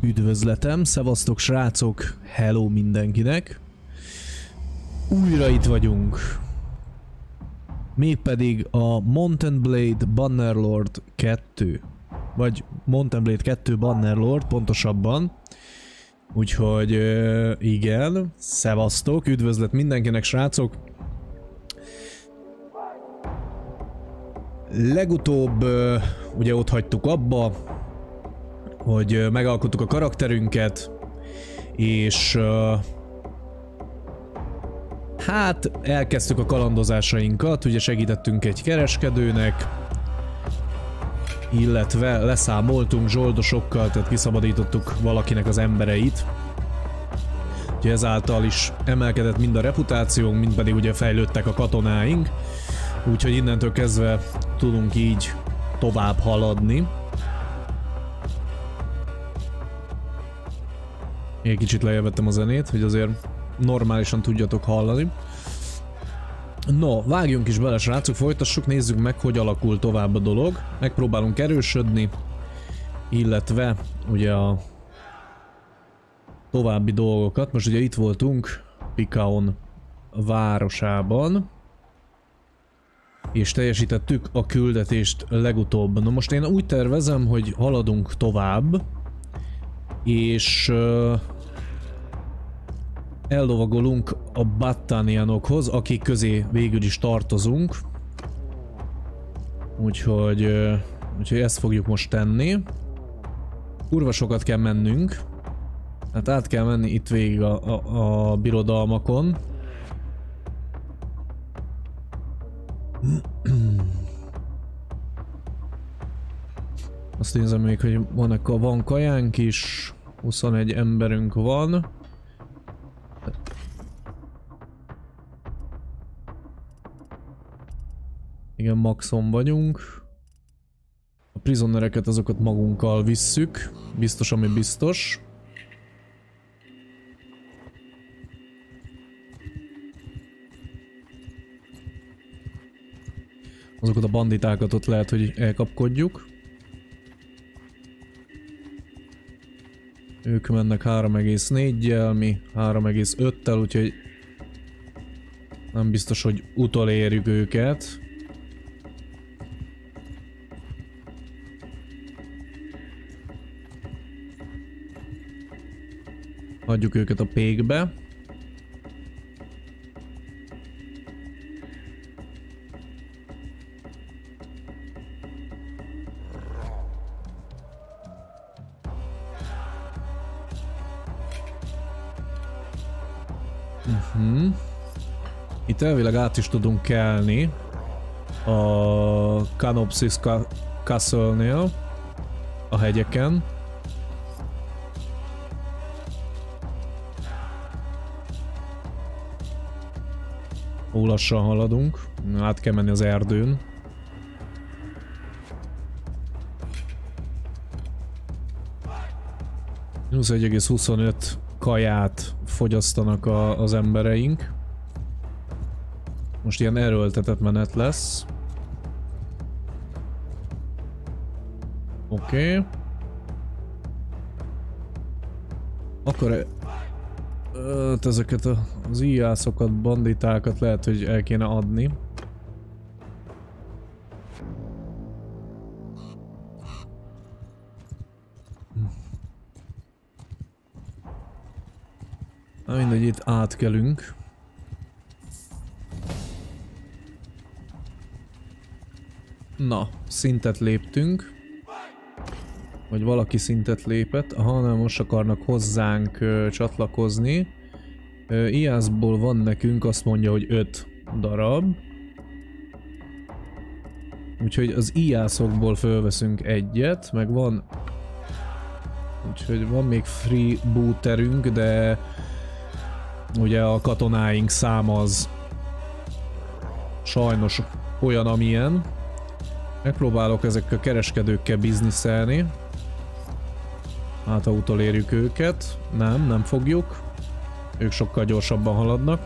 Üdvözletem, szevasztok srácok, hello mindenkinek. Újra itt vagyunk. Mégpedig a Mount & Blade Bannerlord 2. Vagy Mount & Blade 2 Bannerlord pontosabban. Úgyhogy igen, szevasztok, üdvözlet mindenkinek srácok. Legutóbb ugye ott hagytuk abba, hogy megalkottuk a karakterünket, és hát elkezdtük a kalandozásainkat, ugye segítettünk egy kereskedőnek, illetve leszámoltunk zsoldosokkal, tehát kiszabadítottuk valakinek az embereit. Ugye ezáltal is emelkedett mind a reputációnk, mind pedig ugye fejlődtek a katonáink, úgyhogy innentől kezdve tudunk így tovább haladni. Egy kicsit lejjebb vettem a zenét, hogy azért normálisan tudjatok hallani. No, vágjunk is bele srácok, folytassuk, nézzük meg, hogy alakul tovább a dolog. Megpróbálunk erősödni, illetve ugye a további dolgokat. Most ugye itt voltunk Pikaon városában, és teljesítettük a küldetést legutóbb. Na most én úgy tervezem, hogy haladunk tovább, és ellovagolunk a Battanianokhoz, akik közé végül is tartozunk. Úgyhogy ezt fogjuk most tenni. Kurva sokat kell mennünk. Hát át kell menni itt végig a birodalmakon. Azt nézem még, hogy van kajánk is. 21 emberünk van. Igen, maxon vagyunk. A prisonereket azokat magunkkal visszük. Biztos, ami biztos. Azokat a banditákat ott lehet, hogy elkapkodjuk. Ők mennek 3,4-jel, mi 3,5-tel, úgyhogy nem biztos, hogy utolérjük őket. Hagyjuk őket a pékbe. Itt elvileg át is tudunk kelni a Canopsis Castle-nél, a hegyeken. Ó, lassan haladunk, át kell menni az erdőn. -1,25 kaját fogyasztanak az embereink. Most ilyen erőltetett menet lesz. Oké. Akkor ezeket az íjászokat, banditákat lehet, hogy el kéne adni. Na mindegy, itt átkelünk. Na, szintet léptünk. Vagy valaki szintet lépett. Aha, nem, most akarnak hozzánk csatlakozni. Ijászból van nekünk, azt mondja, hogy 5 darab. Úgyhogy az ijászokból fölveszünk egyet, meg van... Úgyhogy van még freebooterünk, de... Ugye a katonáink száma az... sajnos olyan, amilyen. Megpróbálok ezekkel a kereskedőkkel bizniszelni. Hát ha utolérjük őket. Nem fogjuk. Ők sokkal gyorsabban haladnak.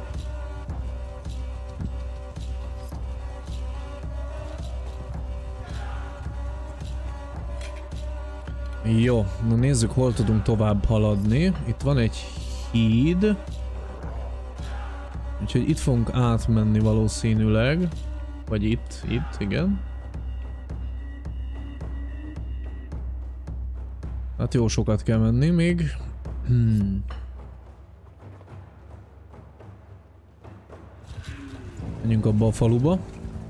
Jó, na nézzük, hol tudunk tovább haladni. Itt van egy híd. Úgyhogy itt fogunk átmenni valószínűleg. Vagy itt, igen. Hát jó sokat kell menni még. Menjünk abba a faluba.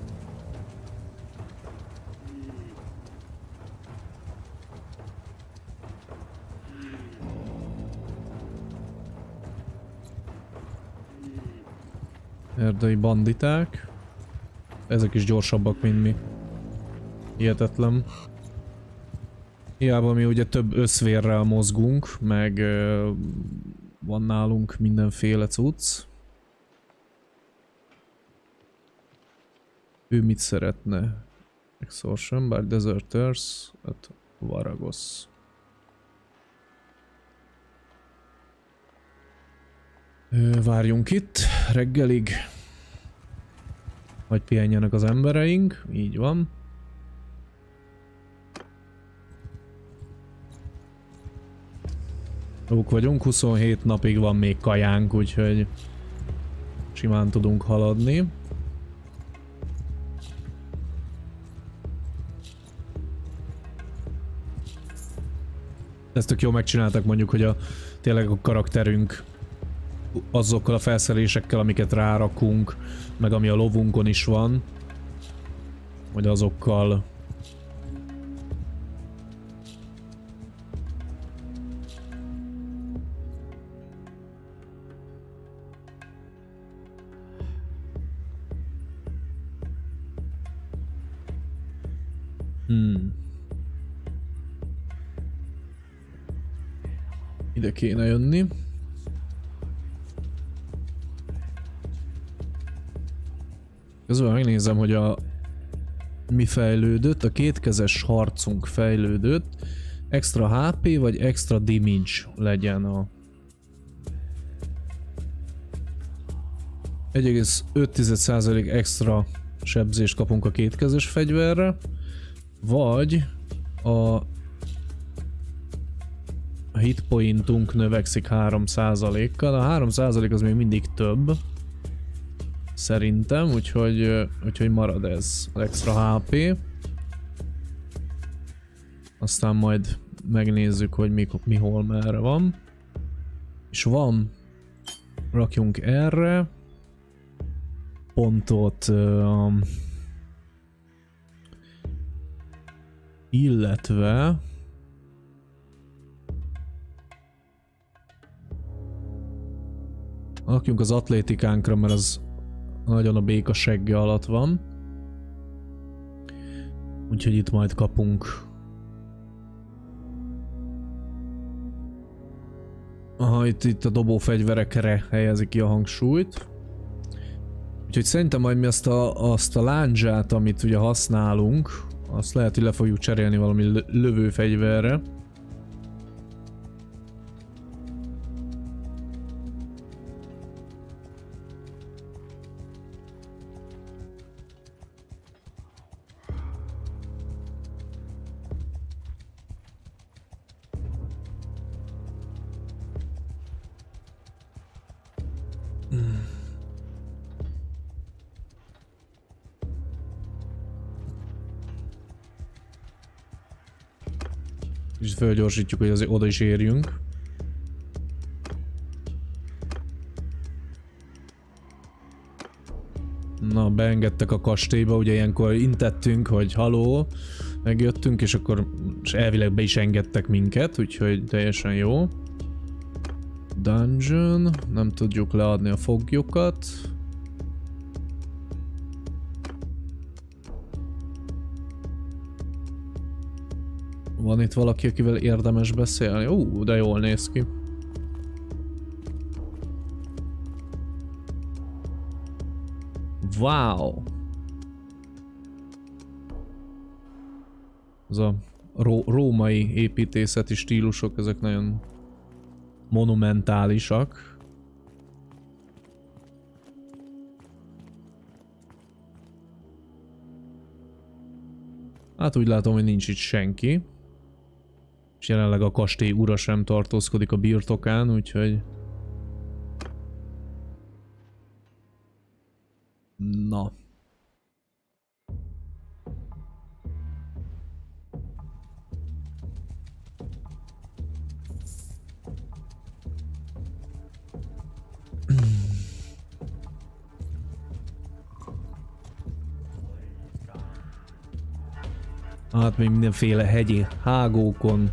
Erdei banditák. Ezek is gyorsabbak, mint mi. Hihetetlen. Hiába mi ugye több összvérrel mozgunk, meg van nálunk mindenféle cucc. Ő mit szeretne? Extortion, bár Deserters, hát Varagos. Várjunk itt reggelig. Vagy pihenjenek az embereink, így van. Jók vagyunk, 27 napig van még kajánk, úgyhogy simán tudunk haladni. Ezt tök jól megcsináltak, mondjuk, hogy tényleg a karakterünk azokkal a felszerelésekkel, amiket rárakunk, meg ami a lovunkon is van, hogy azokkal ide kéne jönni. Közben megnézem, hogy mi fejlődött. A kétkezes harcunk fejlődött. Extra HP vagy extra damage legyen a 1,5% extra sebzést kapunk a kétkezes fegyverre, vagy a hitpointunk növekszik 3%-kal. A 3% az még mindig több. Szerintem, úgyhogy marad ez az extra HP. Aztán majd megnézzük, hogy mi hol merre van. És van, rakjunk erre pontot, illetve rakjunk az atlétikánkra, mert az nagyon a béka segge alatt van. Úgyhogy itt majd kapunk. Aha, itt a dobófegyverekre helyezi ki a hangsúlyt. Úgyhogy szerintem majd mi azt a lándzsát, amit ugye használunk, azt lehet, hogy le fogjuk cserélni valami lövőfegyverre. És fölgyorsítjuk, hogy azért oda is érjünk. Na, beengedtek a kastélyba, ugye ilyenkor intettünk, hogy haló, megjöttünk, és akkor elvileg be is engedtek minket, úgyhogy teljesen jó. Dungeon, nem tudjuk leadni a foglyokat. Van itt valaki, akivel érdemes beszélni? De jól néz ki. Wow! Ez a római építészeti stílusok, ezek nagyon monumentálisak. Hát úgy látom, hogy nincs itt senki. És jelenleg a kastély ura sem tartózkodik a birtokán, úgyhogy... Na. Hát még mindenféle hegyi hágókon.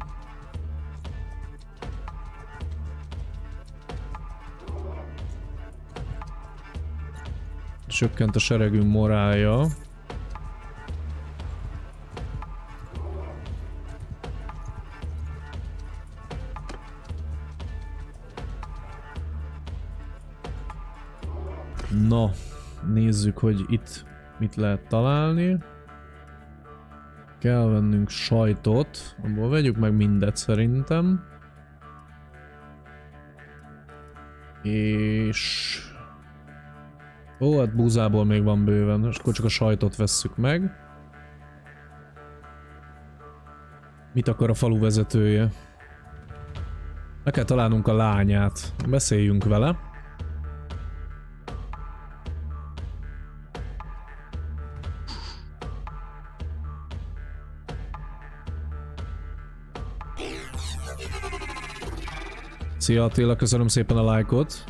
Csökkent a seregünk morálja. Na, nézzük, hogy itt mit lehet találni. Kell vennünk sajtot, abból vegyük meg mindet szerintem. És... Ó, hát búzából még van bőven, és akkor csak a sajtot vesszük meg. Mit akar a falu vezetője? Meg kell találnunk a lányát. Beszéljünk vele. Szia Attila, köszönöm szépen a lájkot.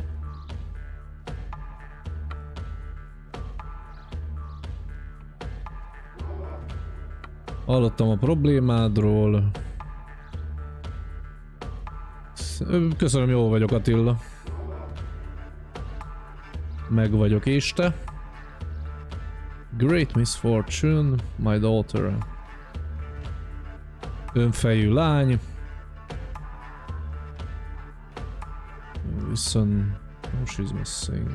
Hallottam a problémádról. Köszönöm, jól vagyok Attila. Meg vagyok és te. Great misfortune, my daughter. Önfejű lány. Viszont... Oh, she's missing.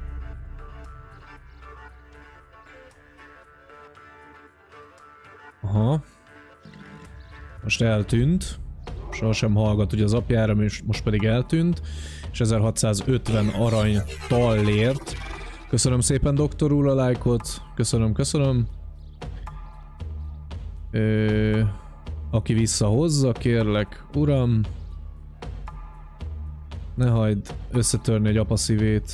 Aha. Most eltűnt. Sohasem hallgat ugye az apjára, most pedig eltűnt. És 1650 arany tallért. Köszönöm szépen doktor úr a lájkot. Köszönöm, köszönöm. Aki visszahozza, kérlek, uram. Ne hagyd összetörni egy apa szívét.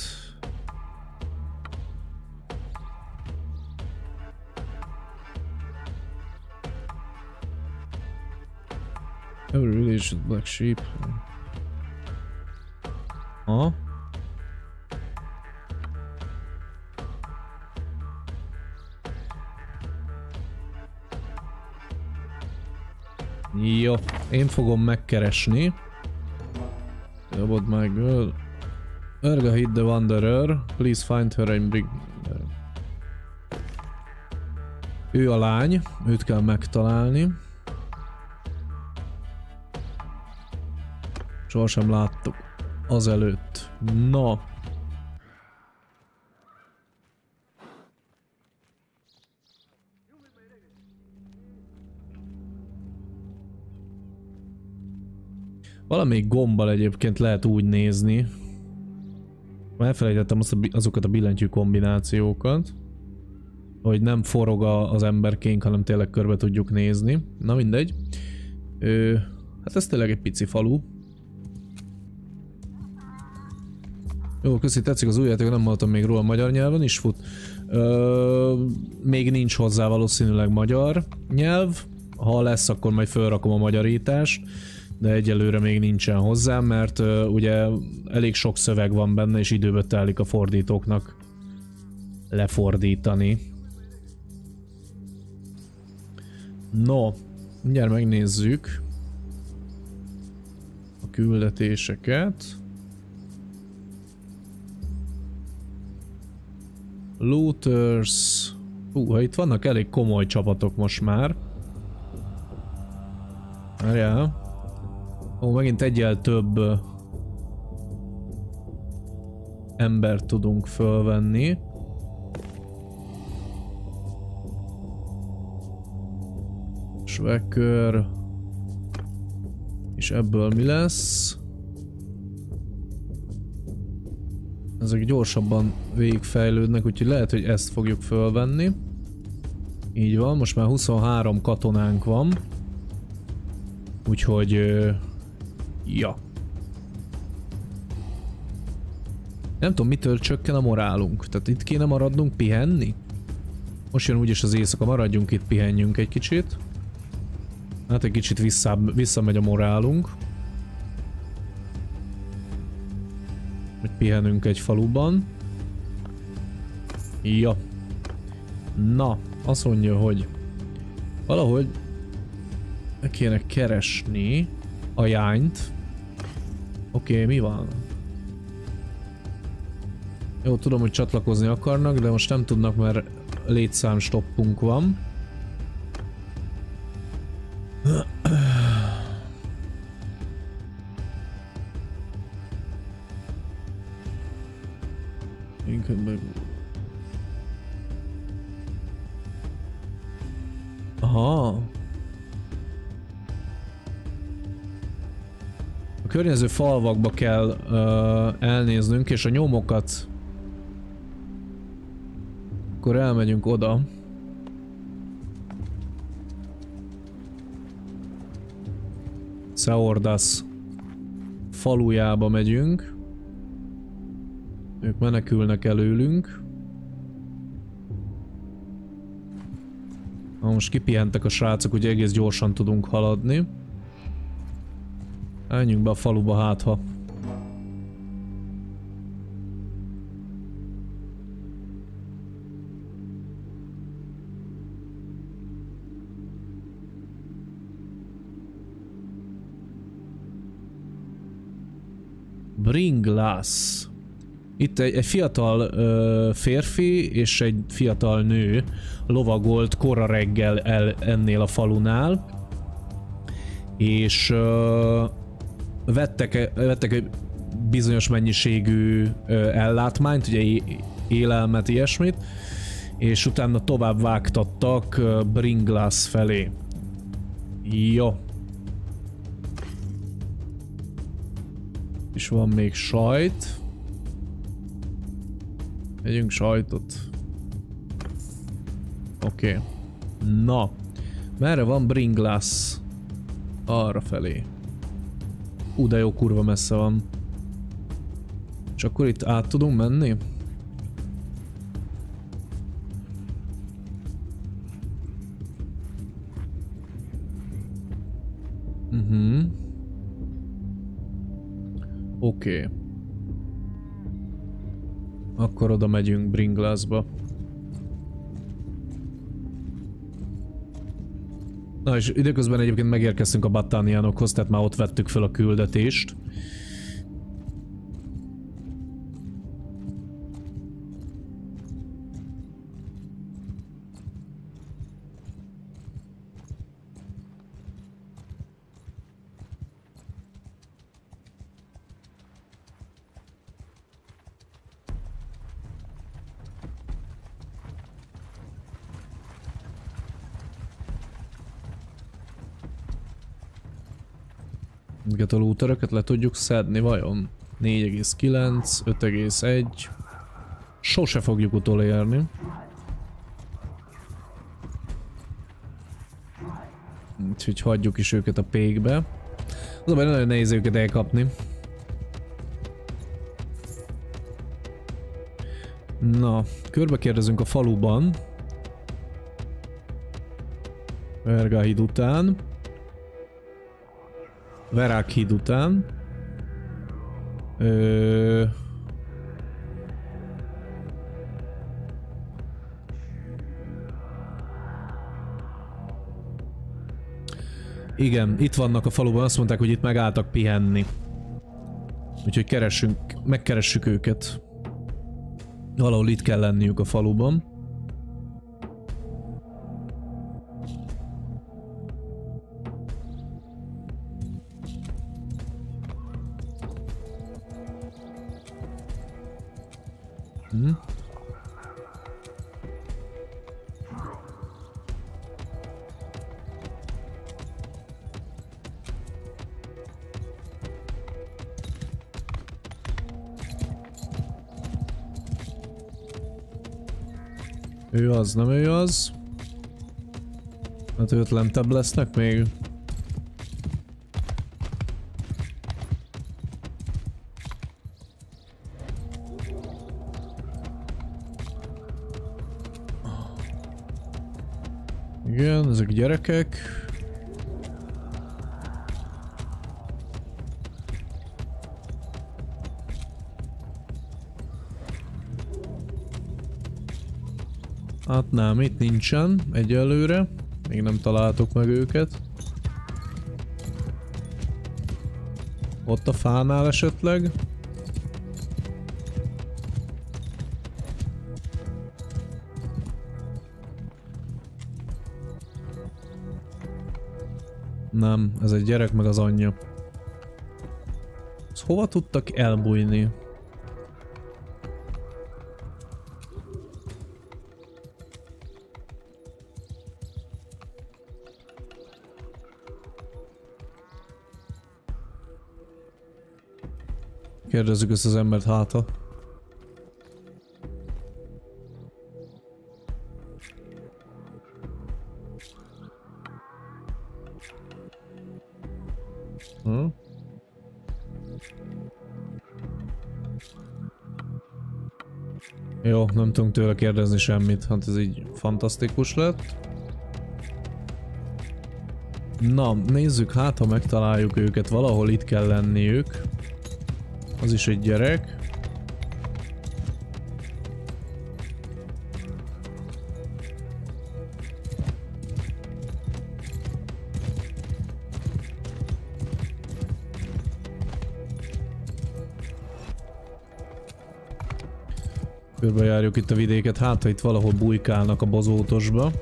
Every village is black sheep. Ha? Jó, én fogom megkeresni. About my girl. Erga hit the wanderer. Please find her and bring her. Ő a lány, őt kell megtalálni. Sohasem láttuk azelőtt. Na. Valamelyik gombbal egyébként lehet úgy nézni. Elfelejtettem azokat a billentyű kombinációkat. Hogy nem forog az emberkénk, hanem tényleg körbe tudjuk nézni. Na mindegy. Hát ez tényleg egy pici falu. Jó, köszi, tetszik az új játék, nem hallottam még róla, magyar nyelven is fut. Még nincs hozzá valószínűleg magyar nyelv. Ha lesz, akkor majd felrakom a magyarítást. De egyelőre még nincsen hozzá, mert ugye elég sok szöveg van benne, és időbe telik a fordítóknak lefordítani. No, mindjárt megnézzük a küldetéseket. Looters. Ha itt vannak elég komoly csapatok most már. Várjál. Ó, megint egyel több embert tudunk fölvenni. Schwecker. És ebből mi lesz? Ezek gyorsabban végigfejlődnek, úgyhogy lehet, hogy ezt fogjuk fölvenni. Így van, most már 23 katonánk van. Úgyhogy... ja. Nem tudom, mitől csökken a morálunk. Tehát itt kéne maradnunk pihenni? Most jön úgyis az éjszaka, maradjunk itt, pihenjünk egy kicsit. Hát egy kicsit visszamegy a morálunk. Hogy pihenünk egy faluban. Ja. Na, azt mondja, hogy valahogy kéne keresni a jányt. Oké, mi van? Jó, tudom, hogy csatlakozni akarnak, de most nem tudnak, mert létszám stoppunk van. Aha. A környező falvakba kell elnéznünk, és a nyomokat... Akkor elmegyünk oda. Szeordasz falujába megyünk. Ők menekülnek előlünk. Na, most kipihentek a srácok, ugye egész gyorsan tudunk haladni. Menjünk be a faluba, hátha. Bringlass. Itt egy fiatal férfi és egy fiatal nő lovagolt kora reggel ennél a falunál, és vettek egy bizonyos mennyiségű ellátmányt, ugye élelmet, ilyesmit, és utána tovább vágtattak Bringlass felé. Jó. És van még sajt. Vegyünk sajtot. Oké. Na. Merre van Bringlass? Arra felé. De jó, kurva messze van. És akkor itt át tudunk menni? Oké. Akkor oda megyünk Bringlassba. Na és időközben egyébként megérkeztünk a Battanianokhoz, tehát már ott vettük fel a küldetést. A looteröket le tudjuk szedni, vajon? 4,9, 5,1. Sose fogjuk utolérni. Úgyhogy hagyjuk is őket a pékbe. Az a baj, nagyon nehéz őket elkapni. Na, körbe kérdezünk a faluban. Vergahíd után. Verákhíd után. Igen, itt vannak a faluban, azt mondták, hogy itt megálltak pihenni. Úgyhogy megkeressük őket. Valahol itt kell lenniük a faluban. Ő az, nem ő az. Hát őt lentebb lesznek még. Igen, ezek gyerekek. Hát nem, itt nincsen egyelőre. Még nem találtok meg őket. Ott a fánál esetleg. Nem, ez egy gyerek meg az anyja. Ezt hova tudtak elbújni? Kérdezzük ezt az embert hátra. Jó, nem tudunk tőle kérdezni semmit, hát ez így fantasztikus lett. Na, nézzük, hát ha megtaláljuk őket, valahol itt kell lenniük. Az is egy gyerek. Körbejárjuk itt a vidéket, hát ha itt valahol bujkálnak a bozótosba.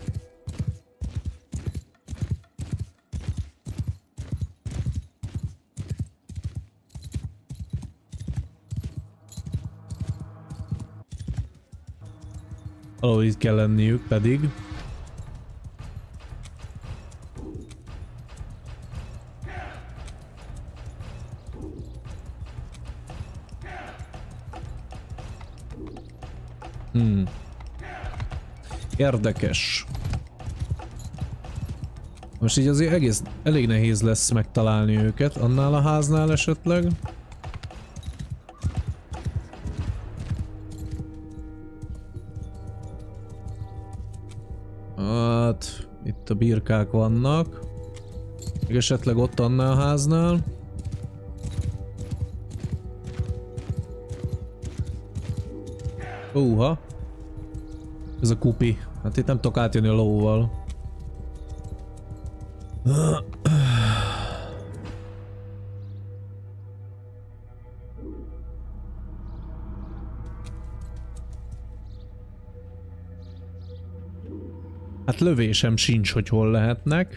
Valahol itt kell lenniük pedig. Érdekes. Most így azért elég nehéz lesz megtalálni őket, annál a háznál esetleg. Hát, itt a birkák vannak. Még esetleg ott annál a háznál. Ez a kupi. Hát itt nem tudok átjönni a lóval. Hát lövésem sincs, hogy hol lehetnek.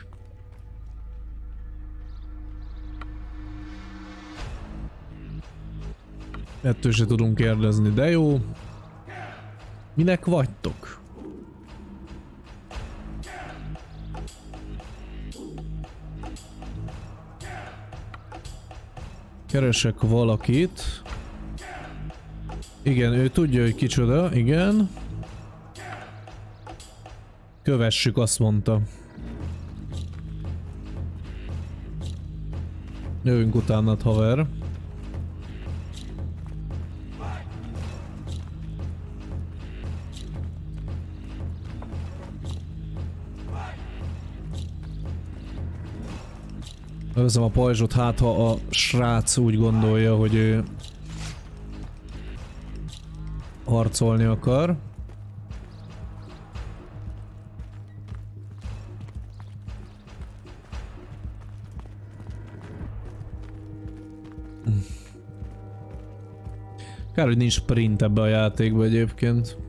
Ettől se tudunk kérdezni, de jó. Minek vagytok? Keresek valakit. Igen, ő tudja, hogy kicsoda, igen. Kövessük, azt mondta. Jövünk utánad, haver. Leveszem a pajzsot, hát ha a srác úgy gondolja, hogy ő harcolni akar. Kár, hogy nincs sprint ebbe a játékba egyébként.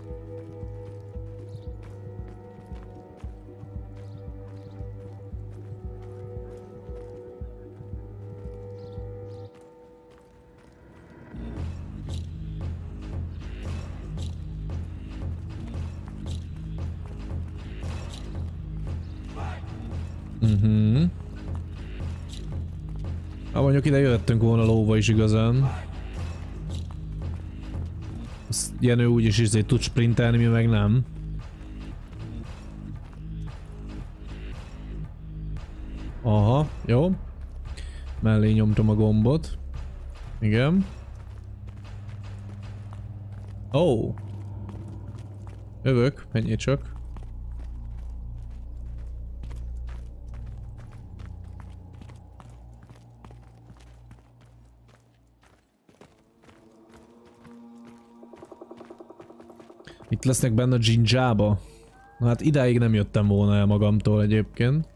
Mondjuk ide jöttünk volna lóva is igazán. Azt Jenő úgyis izé tud sprintelni, mi meg nem. Aha, jó. Mellé nyomtam a gombot. Igen. Ó. Jövök, menjél csak. Itt lesznek benne a Jinjába? Na hát idáig nem jöttem volna el magamtól egyébként.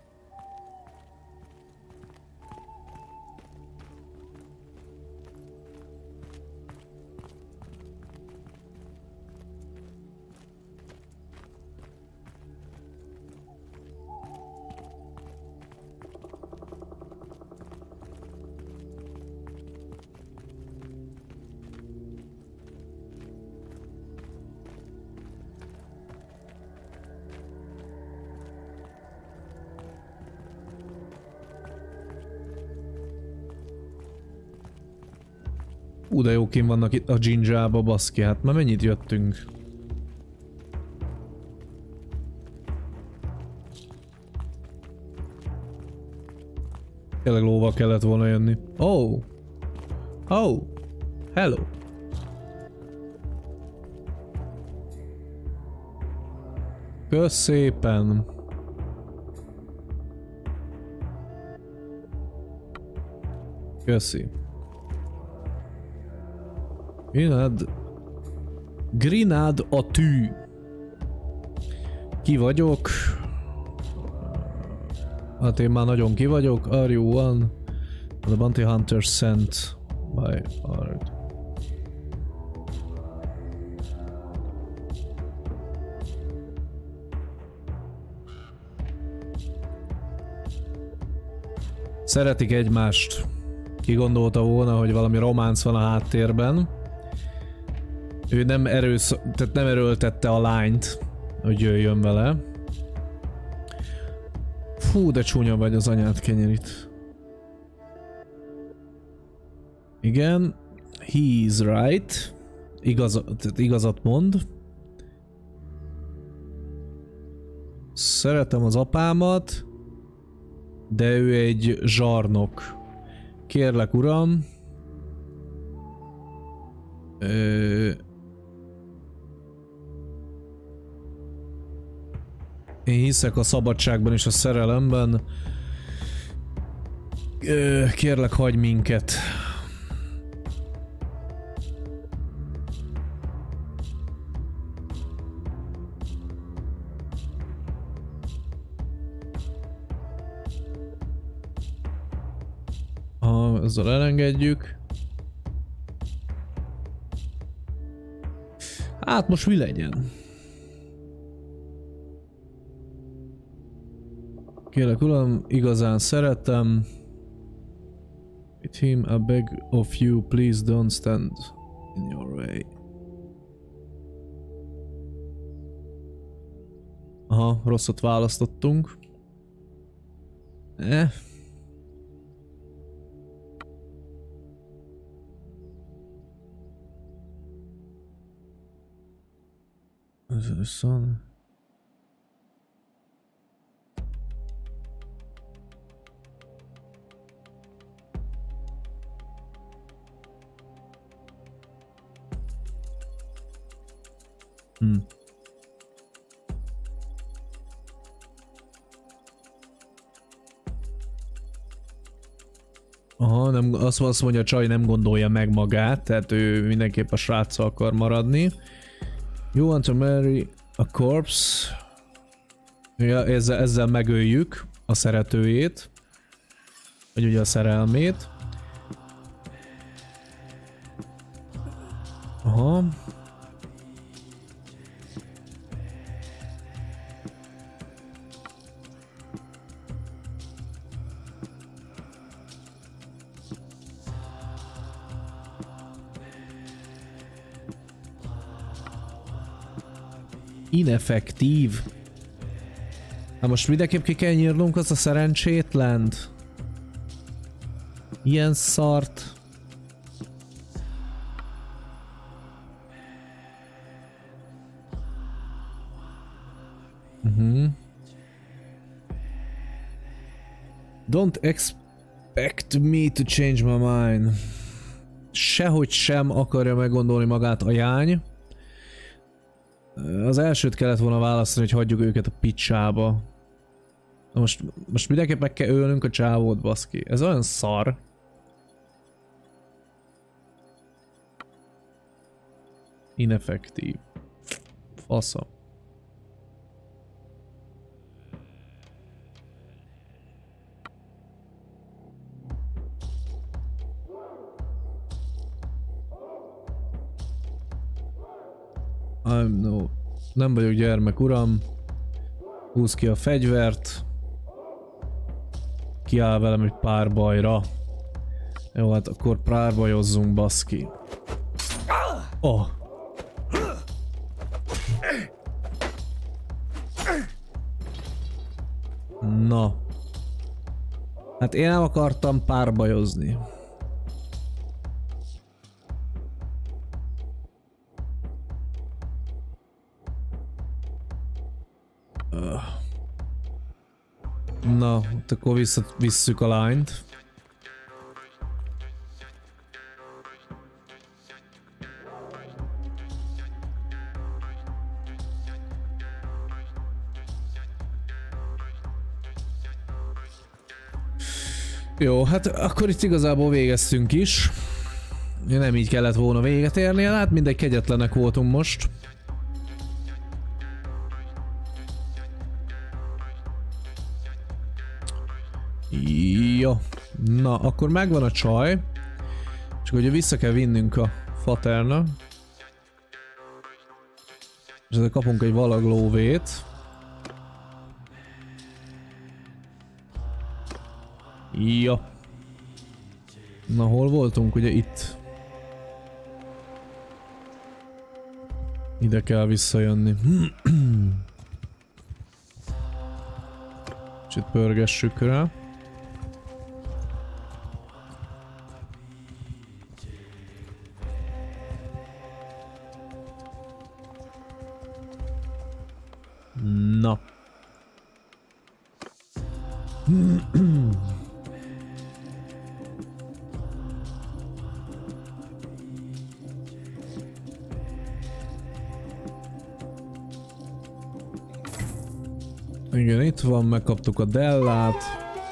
De jó kint vannak itt a Jinjába, baszki, hát már mennyit jöttünk? Tényleg lóval kellett volna jönni. Oh! Oh! Hello! Kösz szépen! Köszi. Grinád a tű. Ki vagyok? Hát én már nagyon ki vagyok. Are you one? The bounty hunter sent by Ard. Szeretik egymást. Ki gondolta volna, hogy valami románc van a háttérben. Ő nem tehát nem erőltette a lányt, hogy jöjjön vele. Fú, de csúnya vagy az anyád kenyerit. Igen. He's right. Igazat mond. Szeretem az apámat, de ő egy zsarnok. Kérlek, uram. Én hiszek a szabadságban és a szerelemben. Kérlek, hagyj minket. Ezzel elengedjük. Hát most mi legyen? Kérlek uram, igazán szeretem. With him, I beg of you, please don't stand in your way. Aha, rosszat választottunk. Son. Aha, nem, azt mondja, a csaj nem gondolja meg magát, tehát ő mindenképp a sráccal akar maradni. You want to marry a corpse? Ja, ezzel megöljük a szeretőjét. Vagy ugye a szerelmét. Aha. Ineffektív. Hát most mindenképp ki kell nyírnunk azt a szerencsétlent. Ilyen szart. Don't expect me to change my mind. Sehogy sem akarja meggondolni magát a jány. Az elsőt kellett volna választani, hogy hagyjuk őket a picsába. Most mindenképp meg kell ölnünk a csávót, baszki. Ez olyan szar. Ineffektív. Fasza. No. Nem vagyok gyermek, uram. Húz ki a fegyvert. Kiáll velem egy párbajra. Jó, hát akkor párbajozzunk, baszki. Oh. Na. Hát én nem akartam párbajozni. Na, akkor visszük a lányt. Jó, hát akkor itt igazából végeztünk is. Nem így kellett volna véget érni, hát mindegy, kegyetlenek voltunk most. Jó, na akkor megvan a csaj. Csak ugye vissza kell vinnünk a faterna. És ezzel kapunk egy valaglóvét. Ja. Na hol voltunk? Ugye itt. Ide kell visszajönni. Kicsit pörgessük rá. Na. Igen, itt van, megkaptuk a Dellát.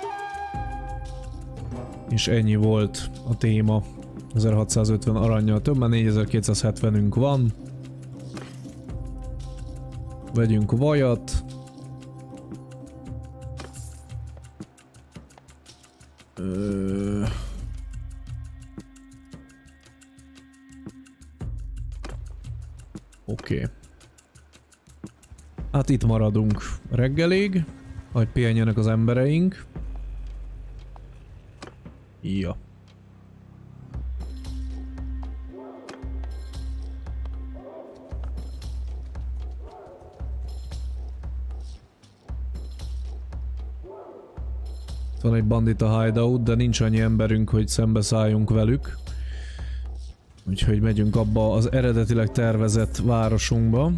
És ennyi volt a téma. 1650 arannyal többen, 4270-ünk van. Vegyünk vajat. Oké. Hát itt maradunk reggelig, hogy pihenjenek az embereink. Ja. Van egy bandita hideout, de nincs annyi emberünk, hogy szembeszálljunk velük. Úgyhogy megyünk abba az eredetileg tervezett városunkba.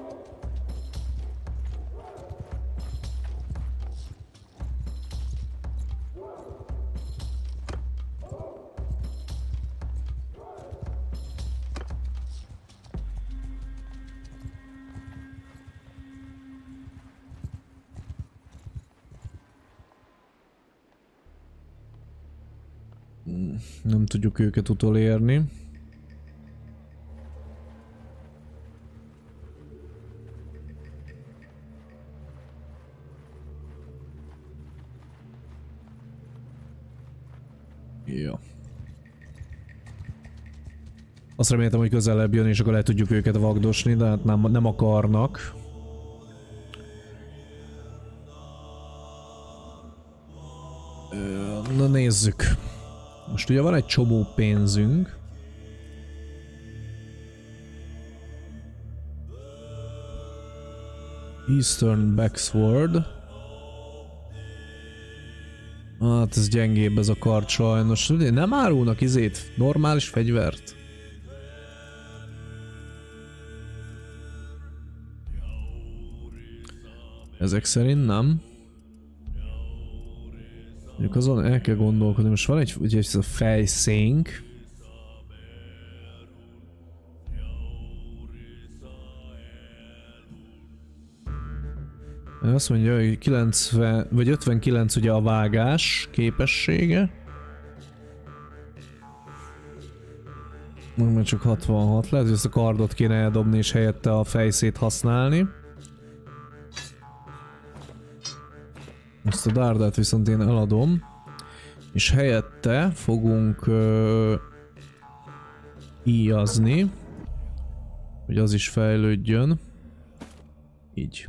Nem tudjuk őket utolérni. Jó. Azt reméltem, hogy közelebb jön, és akkor le tudjuk őket vagdosni, de hát nem akarnak. Na nézzük. Most ugye van egy csomó pénzünk. Eastern Backsword. Hát ez gyengébb ez a kard sajnos. Nem árulnak izét, normális fegyvert. Ezek szerint nem. Mondjuk azon el kell gondolkodni, most van egy, ugye ez a fejszénk. Azt mondja, hogy 90 vagy 59 ugye a vágás képessége. Mert csak 66. Lehet, hogy ezt a kardot kéne eldobni és helyette a fejszét használni. Ezt a dárdát viszont én eladom. És helyette fogunk íjazni, hogy az is fejlődjön. Így.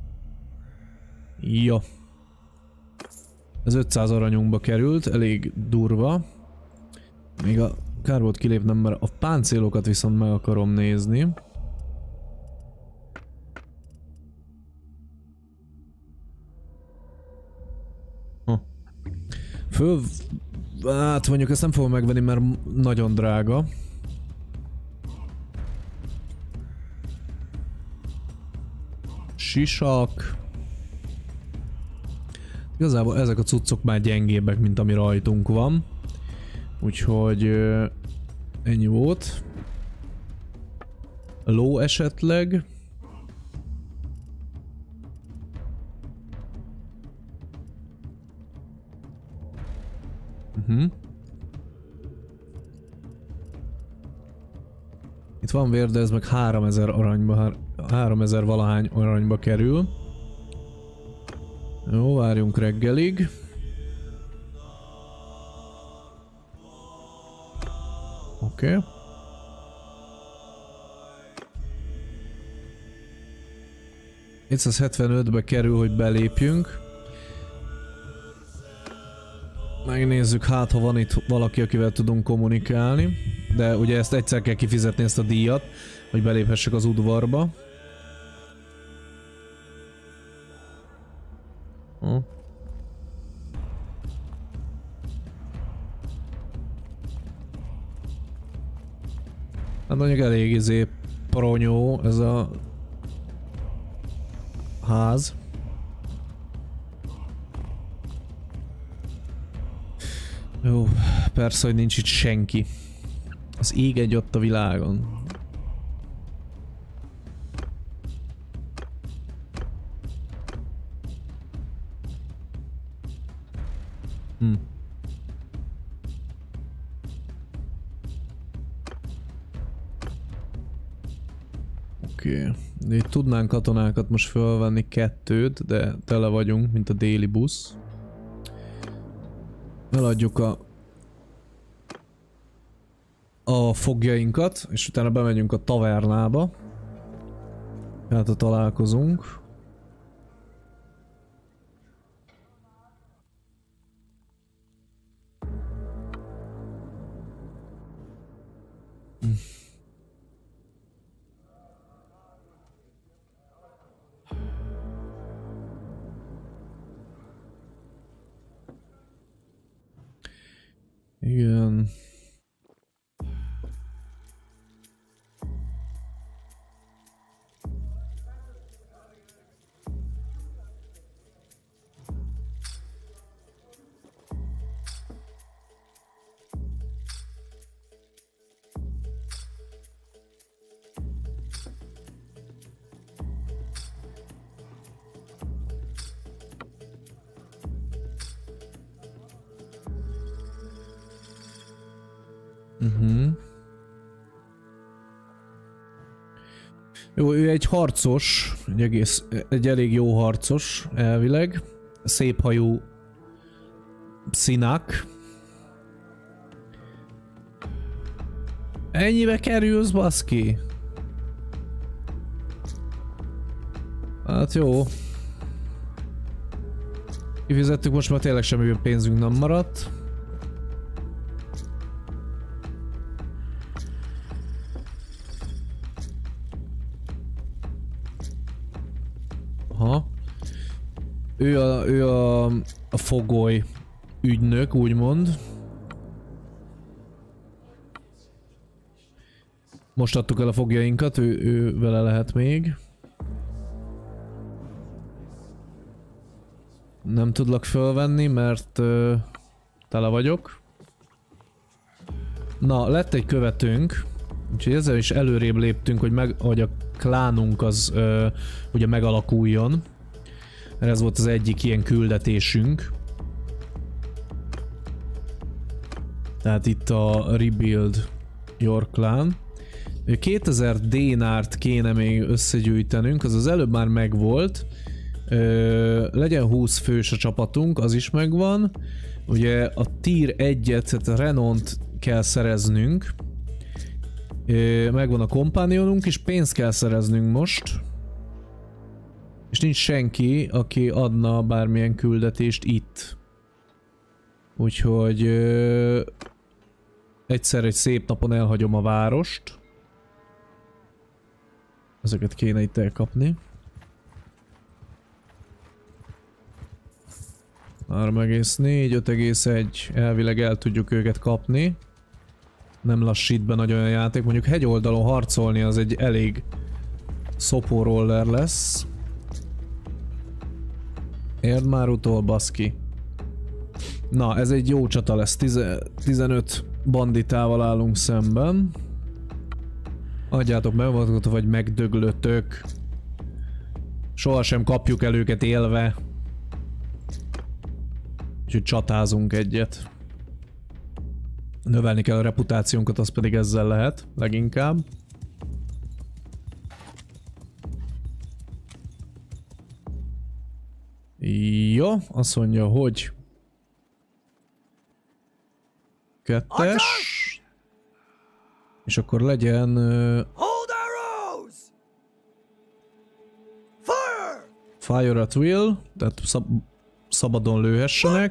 Jó. Ez 500 aranyunkba került, elég durva. Még a kár volt kilépnem, mert a páncélokat viszont meg akarom nézni. Hát mondjuk ezt nem fogom megvenni, mert nagyon drága. Sisak. Igazából ezek a cuccok már gyengébbek, mint ami rajtunk van. Úgyhogy ennyi volt. Ló esetleg. Itt van vér, de ez meg 3000 aranyba, 3000 valahány aranyba kerül. Jó, várjunk reggelig. Oké. Okay. Itt 175-be kerül, hogy belépjünk. Megnézzük, hát ha van itt valaki, akivel tudunk kommunikálni. De ugye ezt egyszer kell kifizetni, ezt a díjat, hogy beléphessek az udvarba. Hát mondjuk elég pronyó ez a ház. Jó, persze, hogy nincs itt senki. Az ég egy ott a világon. Oké. Itt tudnánk katonákat most felvenni 2-t, de tele vagyunk, mint a déli busz. Eladjuk a fogjainkat, és utána bemegyünk a tavernába. Hát találkozunk. Igen. Jó, ő egy harcos, egy elég jó harcos elvileg. Szép hajú Sinak. Ennyibe kerülsz, baszki? Hát jó. Kifizettük, most már tényleg semmi pénzünk nem maradt. Aha. Ő a fogoly ügynök, úgymond. Most adtuk el a fogjainkat, ő vele lehet még. Nem tudlak fölvenni, mert tele vagyok. Na, lett egy követőnk. Úgyhogy ezzel is előrébb léptünk, hogy a klánunk az ugye megalakuljon. Mert ez volt az egyik ilyen küldetésünk. Tehát itt a rebuild Yorklán. 2000 dénárt kéne még összegyűjtenünk, az előbb már megvolt. Legyen 20 fős a csapatunk, az is megvan. Ugye a tier 1-et, tehát a Renont kell szereznünk. Megvan a kompánionunk, és pénzt kell szereznünk most. És nincs senki, aki adna bármilyen küldetést itt. Úgyhogy egyszer egy szép napon elhagyom a várost. Ezeket kéne itt elkapni. 3,4, 5,1, elvileg el tudjuk őket kapni. Nem lassít be nagyon a játék, mondjuk hegyoldalon harcolni az egy elég szopó roller lesz. Érd már utol, baszki. Na, ez egy jó csata lesz, 15 banditával állunk szemben. Adjátok meg magatokat, vagy megdöglötök. Sohasem kapjuk el őket élve. Úgyhogy csatázunk egyet. Növelni kell a reputációnkat, az pedig ezzel lehet, leginkább. Jó, azt mondja, hogy 2-es. És akkor legyen... Fire at will, tehát szabadon lőhessenek.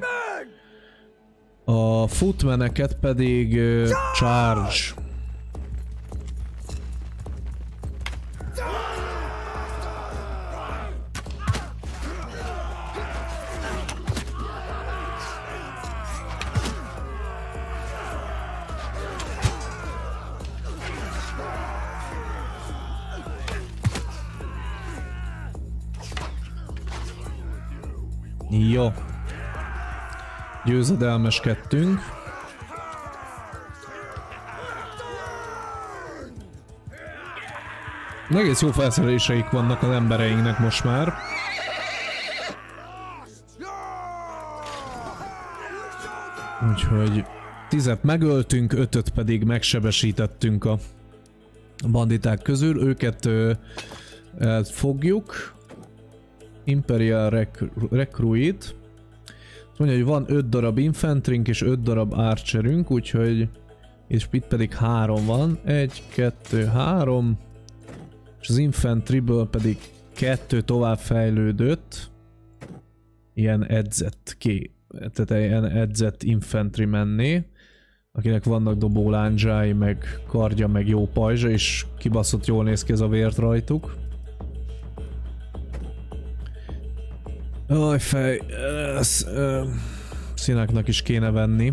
A footmeneket pedig charge. Jó. Győzedelmeskedtünk. Egész jó felszereléseik vannak az embereinknek most már. Úgyhogy 10-et megöltünk, 5-öt pedig megsebesítettünk a banditák közül. Őket elfogjuk. Imperial Recruit. Mondja, hogy van 5 darab infantrink és 5 darab archerünk, úgyhogy... És itt pedig 3 van. 1, 2, 3. És az infantryből pedig 2 tovább fejlődött. Ilyen edzett tehát ilyen edzett infantry menné. Akinek vannak dobólándzsái, meg kardja, meg jó pajzsa, és kibaszott jól néz ki ez a vért rajtuk. Aj, fej, színáknak is kéne venni.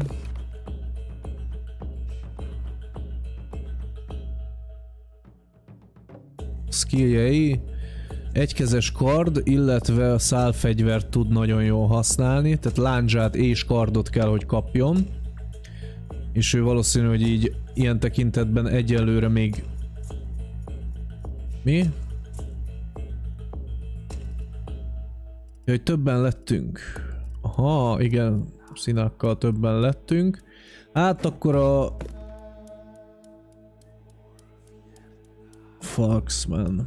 Skilljei. Egykezes kard, illetve a szálfegyvert tud nagyon jól használni, tehát lándzsát és kardot kell, hogy kapjon. És ő valószínű, hogy így ilyen tekintetben egyelőre még... Mi? Jaj, többen lettünk. Aha, igen, színákkal többen lettünk. Hát akkor a... Fox, man.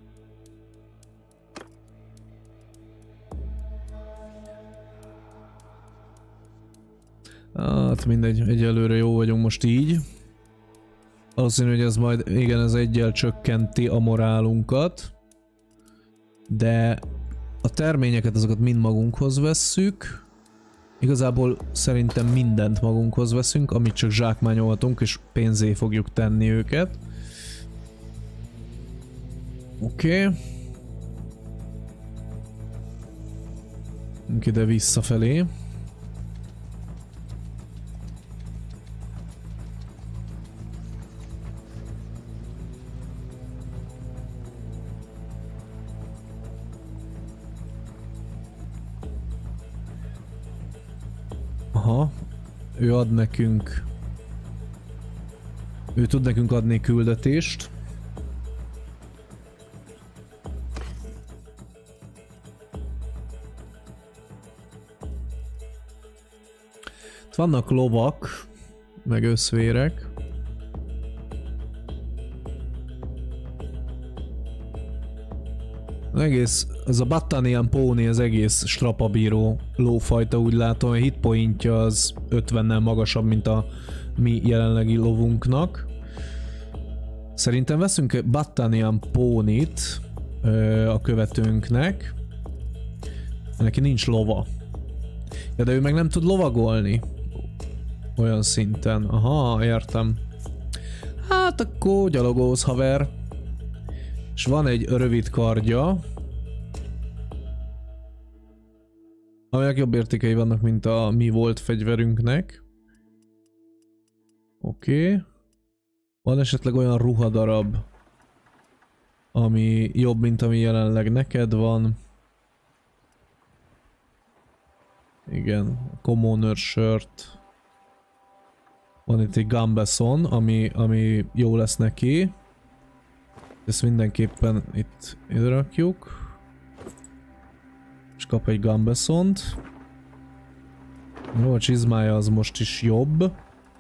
Hát mindegy, egyelőre jó vagyunk most így. Valószínű, hogy ez majd, igen, ez egyel csökkenti a morálunkat. De a terményeket, azokat mind magunkhoz vesszük. Igazából szerintem mindent magunkhoz veszünk, amit csak zsákmányolhatunk, és pénzé fogjuk tenni őket. Oké. Ide visszafelé. Aha, ő ad nekünk... Ő tud nekünk adni küldetést. Vannak lovak, meg összvérek. Egész, ez a Battanian Pony az egész strapabíró lófajta, úgy látom, a hitpointja az 50-nel magasabb, mint a mi jelenlegi lovunknak. Szerintem veszünk Battanian Pónit a követőnknek. Neki nincs lova. Ja, de ő meg nem tud lovagolni. Olyan szinten. Aha, értem. Hát akkor gyalogolsz, haver. És van egy rövid kardja. Amelyek jobb értékei vannak, mint a mi volt fegyverünknek. Oké. Van esetleg olyan ruhadarab, ami jobb, mint ami jelenleg neked van. Igen, Commoner shirt. Van itt egy gambeson, ami jó lesz neki. Ezt mindenképpen itt ide rakjuk. És kap egy gambesont. Jó, a csizmája az most is jobb.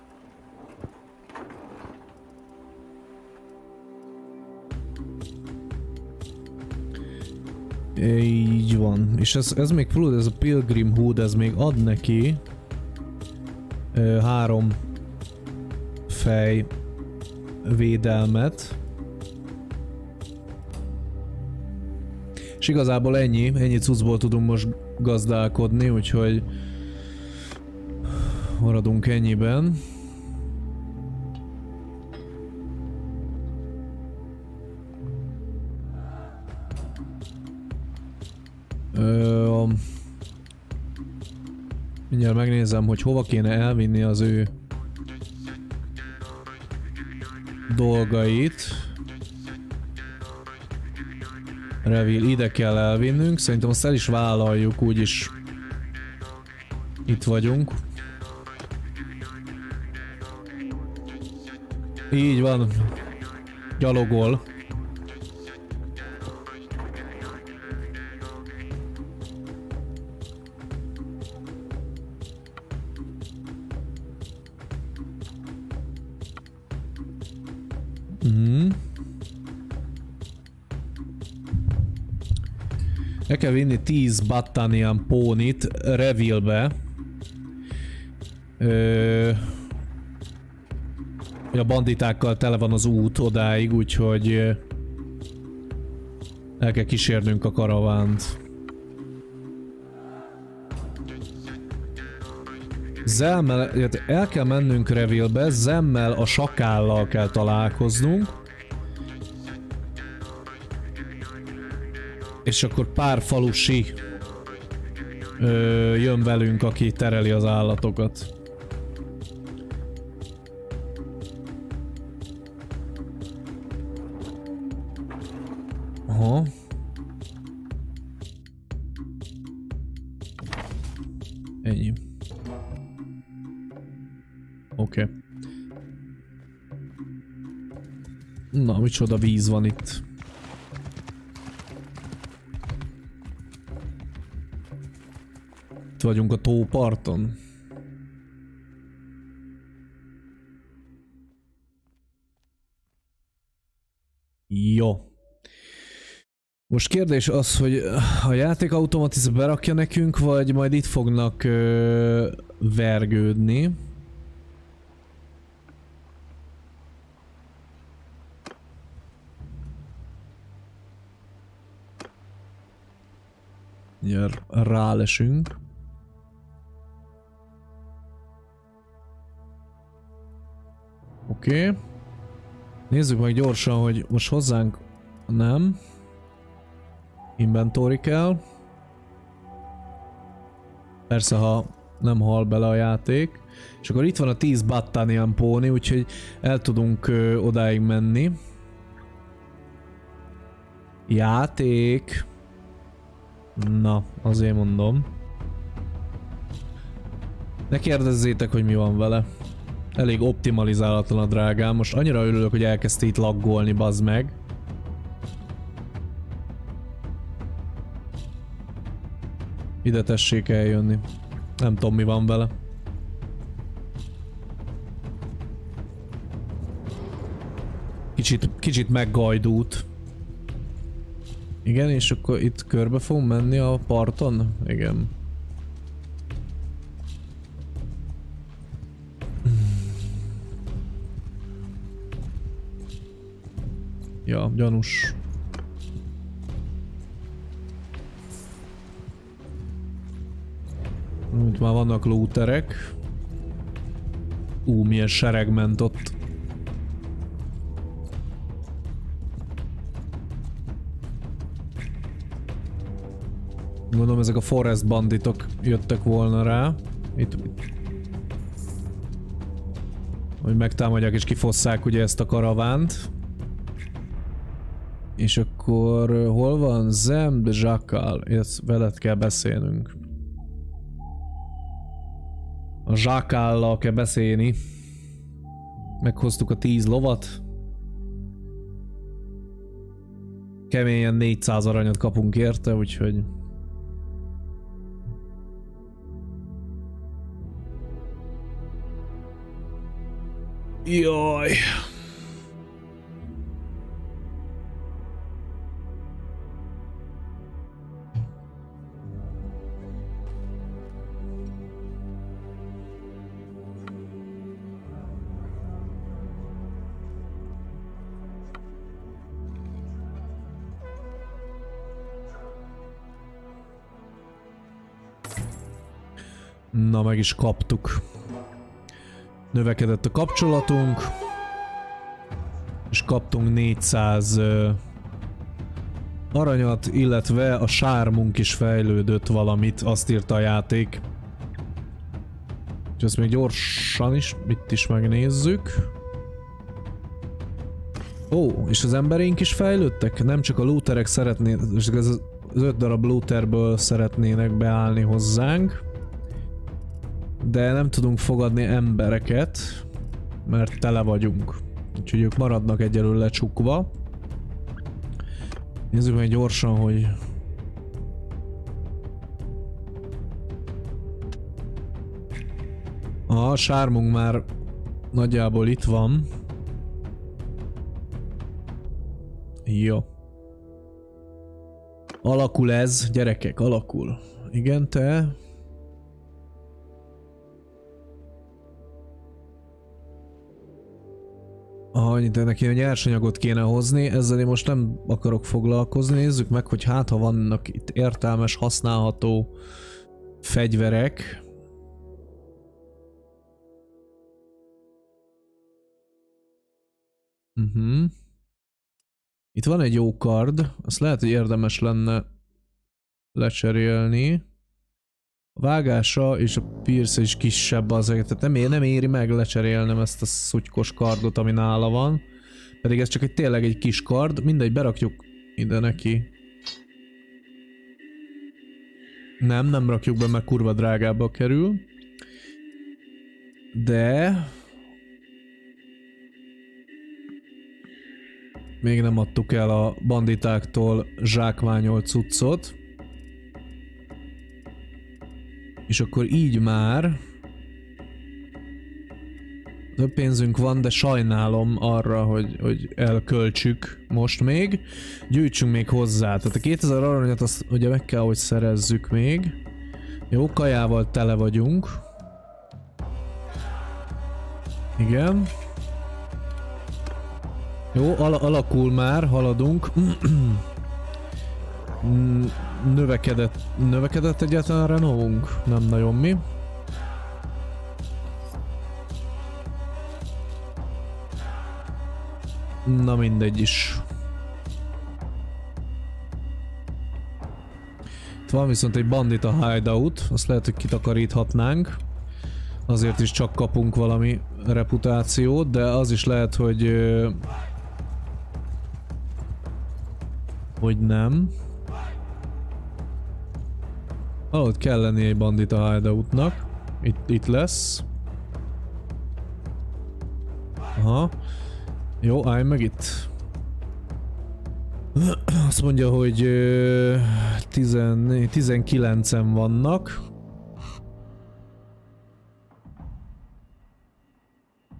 Így van. És ez még plusz, ez a Pilgrim Hood, ez még ad neki 3 fej védelmet. És igazából ennyi cuccból tudunk most gazdálkodni, úgyhogy maradunk ennyiben. Mindjárt megnézem, hogy hova kéne elvinni az ő dolgait. Reveal, ide kell elvinnünk, szerintem azt el is vállaljuk, úgyis itt vagyunk. Így van, gyalogol. El kell vinni 10 Battanian Pónit Revealbe. A banditákkal tele van az út odáig, úgyhogy el kell kísérnünk a karavánt. Zemmel, el kell mennünk Revealbe, Zemmel a sakállal kell találkoznunk. És akkor pár falusi jön velünk, aki tereli az állatokat. Aha. Ennyi. Oké. Na, micsoda víz van itt. Itt vagyunk a tóparton. Jó. Most kérdés az, hogy a játék automatizál berakja nekünk, vagy majd itt fognak vergődni. Rálesünk. Oké. Nézzük meg gyorsan, hogy most hozzánk nem. Inventory kell. Persze, ha nem hal bele a játék. És akkor itt van a 10 Battanian Pony, úgyhogy el tudunk odáig menni. Játék. Na, azért mondom. Ne kérdezzétek, hogy mi van vele. Elég optimalizálatlan a drágám. Most annyira örülök, hogy elkezdte itt laggolni, bazd meg. Ide tessék eljönni. Nem tudom, mi van vele. Kicsit meggajdult. Igen, és akkor itt körbe fogunk menni a parton? Igen. Ja, gyanús. Itt már vannak looterek. Milyen sereg ment ott. Gondolom ezek a forest banditok jöttek volna rá. Itt. Hogy megtámadják és kifosszák ugye ezt a karavánt. És akkor hol van Zem de Jackal? Ezt veled kell beszélnünk. A Jackallal kell beszélni. Meghoztuk a 10 lovat. Keményen 400 aranyat kapunk érte, úgyhogy... Jaj! Na, meg is kaptuk. Növekedett a kapcsolatunk. És kaptunk 400 aranyat, illetve a sármunk is fejlődött valamit, azt írta a játék. És ezt még gyorsan is, itt is megnézzük. Ó, és az embereink is fejlődtek? Nem csak a looterek szeretnének, az 5 darab looterből szeretnének beállni hozzánk. De nem tudunk fogadni embereket, mert tele vagyunk. Úgyhogy ők maradnak egyelőre lecsukva. Nézzük meg gyorsan, hogy... A sármunk már nagyjából itt van. Jó. Alakul ez, gyerekek, alakul. Igen, te... De neki a nyersanyagot kéne hozni, ezzel én most nem akarok foglalkozni. Nézzük meg, hogy hát ha vannak itt értelmes, használható fegyverek. Itt van egy jó kard, azt lehet, hogy érdemes lenne lecserélni. A vágása és a pierce is kisebb azért, tehát nem éri meg lecserélnem ezt a szutykos kardot, ami nála van. Pedig ez csak tényleg egy kis kard, mindegy, berakjuk ide neki. Nem rakjuk be, mert kurva drágába kerül. De... még nem adtuk el a banditáktól zsákmányolt cuccot. És akkor így már több pénzünk van, de sajnálom arra, hogy elköltsük most még. Gyűjtsünk még hozzá. Tehát a 2000 aranyat azt ugye meg kell, hogy szerezzük még. Jó, kajával tele vagyunk. Igen. Jó, alakul már, haladunk. Növekedett egyáltalán a renovunk? Nem nagyon mi. Na mindegy is. Itt van viszont egy bandita hideout, azt lehet, hogy kitakaríthatnánk. Azért is csak kapunk valami reputációt, de az is lehet, hogy nem. Valahogy kell lenni egy bandita hideoutnak. Itt lesz. Aha. Jó, állj meg itt. Azt mondja, hogy 19-en vannak.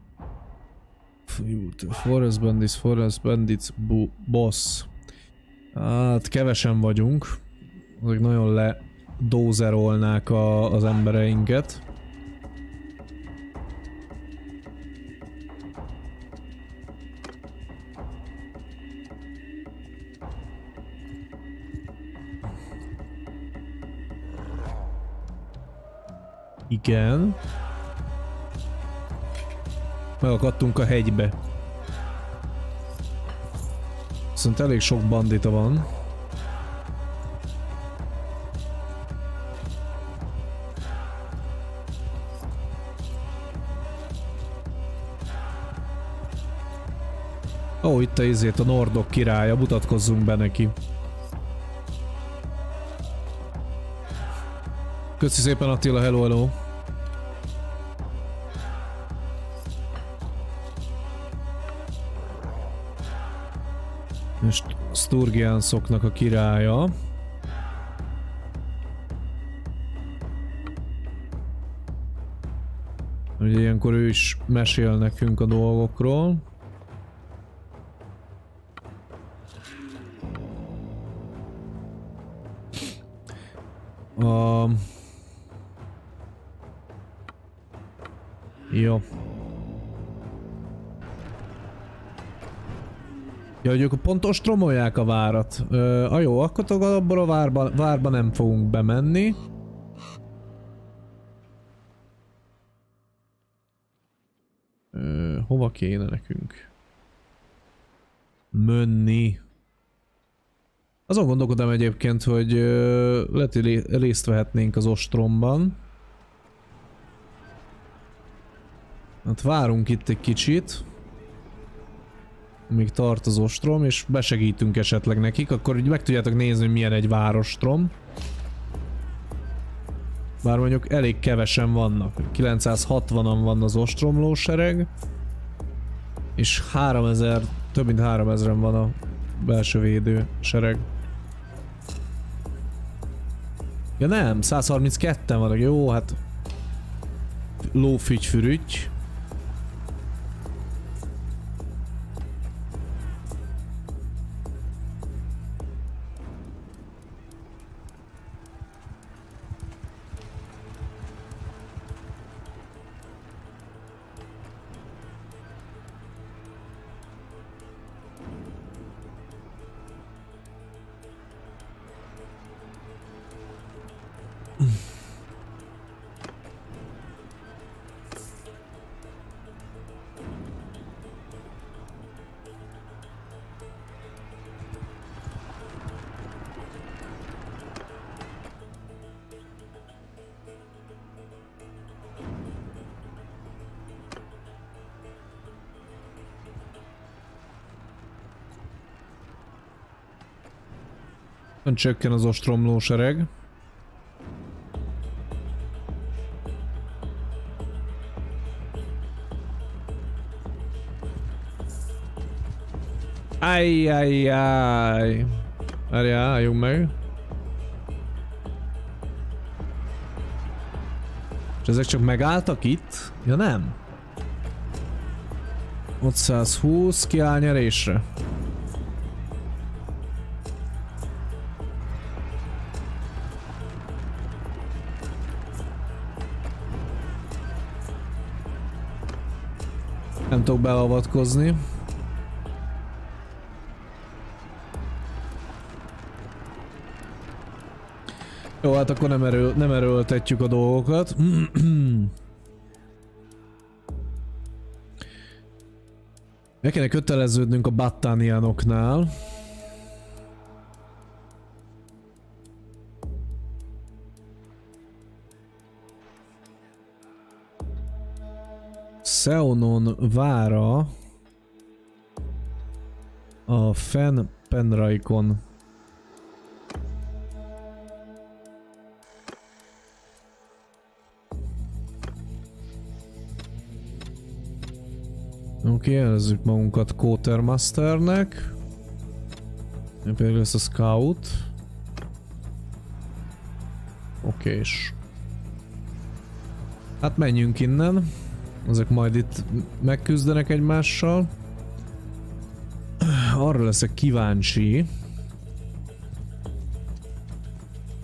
Forest Bandits, boss. Hát kevesen vagyunk. Azok nagyon ledózerolnák az embereinket. Igen. Megakadtunk a hegybe. Viszont elég sok bandita van. Ó, itt a Nordok királya, mutatkozzunk be neki. Köszi szépen Attila, hello, hello. És Sturgianszoknak a királya. Ugye ilyenkor ő is mesél nekünk a dolgokról. Jó. Ja, hogy ők pont ostromolják a várat. Jó, akkor abban a várba nem fogunk bemenni. Hova kéne nekünk menni? Azon gondolkodom egyébként, hogy lehet, hogy részt vehetnénk az ostromban. Hát várunk itt egy kicsit, amíg tart az ostrom, és besegítünk esetleg nekik, akkor így meg tudjátok nézni, hogy milyen egy várostrom. Bár mondjuk elég kevesen vannak. 960-an van az ostromlósereg, és 3000, több mint 3000-en van a belső védősereg. Ja nem, 132-en vannak, jó, hát lófügy-fürügy. Csökken az ostromlósereg. Ajjajjaj. Várjál, álljunk meg. És ezek csak megálltak itt? Ja nem. 520 kiáll nyerésre. Nem tudok beavatkozni. Jó, hát akkor nem erőltetjük a dolgokat. Meg kéne köteleződnünk a battániánoknál. Seonon vára a Fen Penraikon. Oké, jelezzük magunkat Quartermasternek. Például lesz a Scout. Okés. Hát menjünk innen. Ezek majd itt megküzdenek egymással. Arra leszek kíváncsi,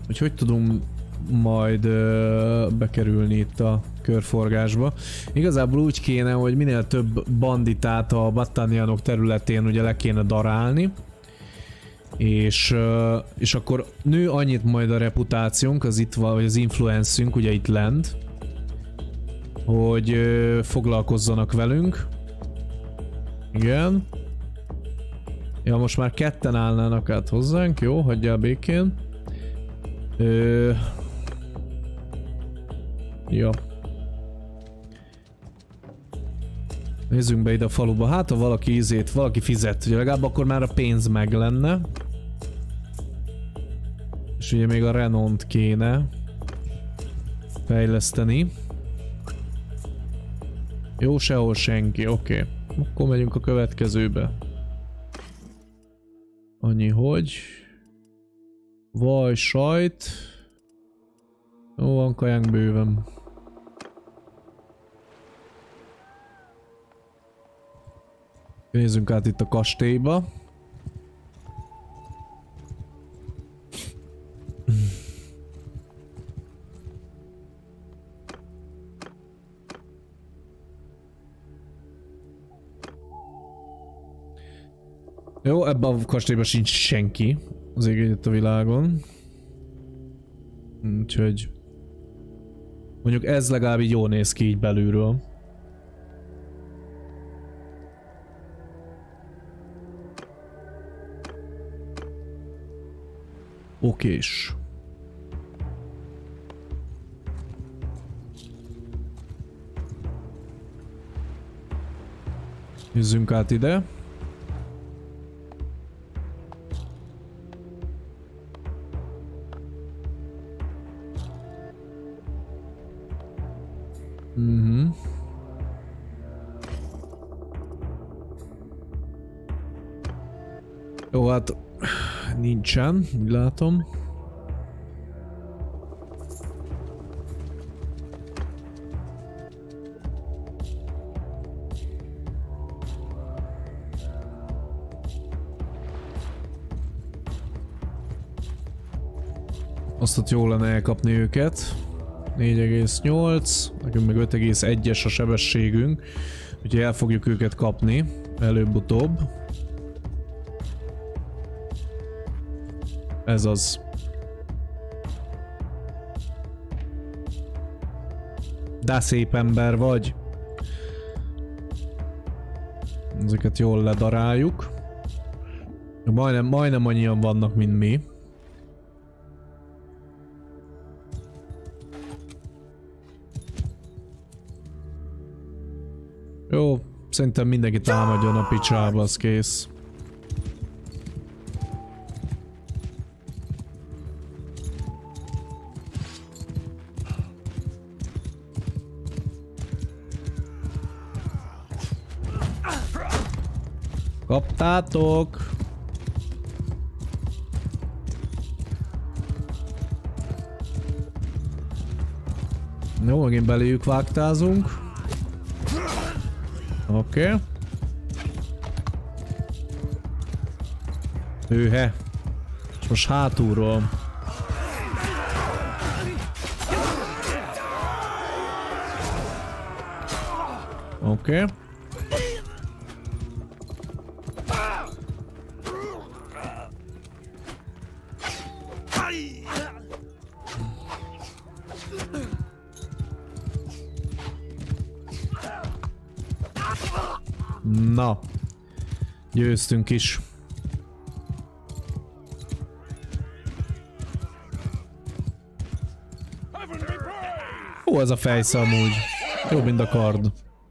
hogy tudunk majd bekerülni itt a körforgásba. Igazából úgy kéne, hogy minél több banditát a Battanianok területén ugye le kéne darálni. És akkor nő annyit majd a reputációnk, az itt vagy az influencünk, ugye itt lent, hogy foglalkozzanak velünk. Igen. Ja, most már ketten állnának át hozzánk, jó, hagyjál békén. Ja. Nézzünk be ide a faluba. Hát ha valaki valaki fizet, ugye legalább akkor már a pénz meg lenne. És ugye még a Renont kéne fejleszteni. Jó, sehol senki, oké. Akkor megyünk a következőbe. Annyi, hogy... Vaj, sajt... Jó, van kajánk bőven. Nézzünk át itt a kastélyba. Jó, ebben a kastélyban sincs senki az ég egyet a világon. Úgyhogy... Mondjuk ez legalább így jól néz ki így belülről. Okés. Nézzünk át ide. Jó, hát nincsen, úgy látom. Azt ott jó lenne elkapni őket. 4,8, nekünk meg 5,1-es a sebességünk, úgyhogy el fogjuk őket kapni előbb-utóbb. Ez az. De szép ember vagy. Ezeket jól ledaráljuk. Majdnem annyian vannak, mint mi. Jó, szerintem mindenki támadjon a picsába, az kész. Kaptátok! Jó, megint beléjük vágtázunk. Oké. Hőhe. És most hátulról. Oké. Na, győztünk is. Ó, ez a fejsze amúgy. Jobb, mint a kard.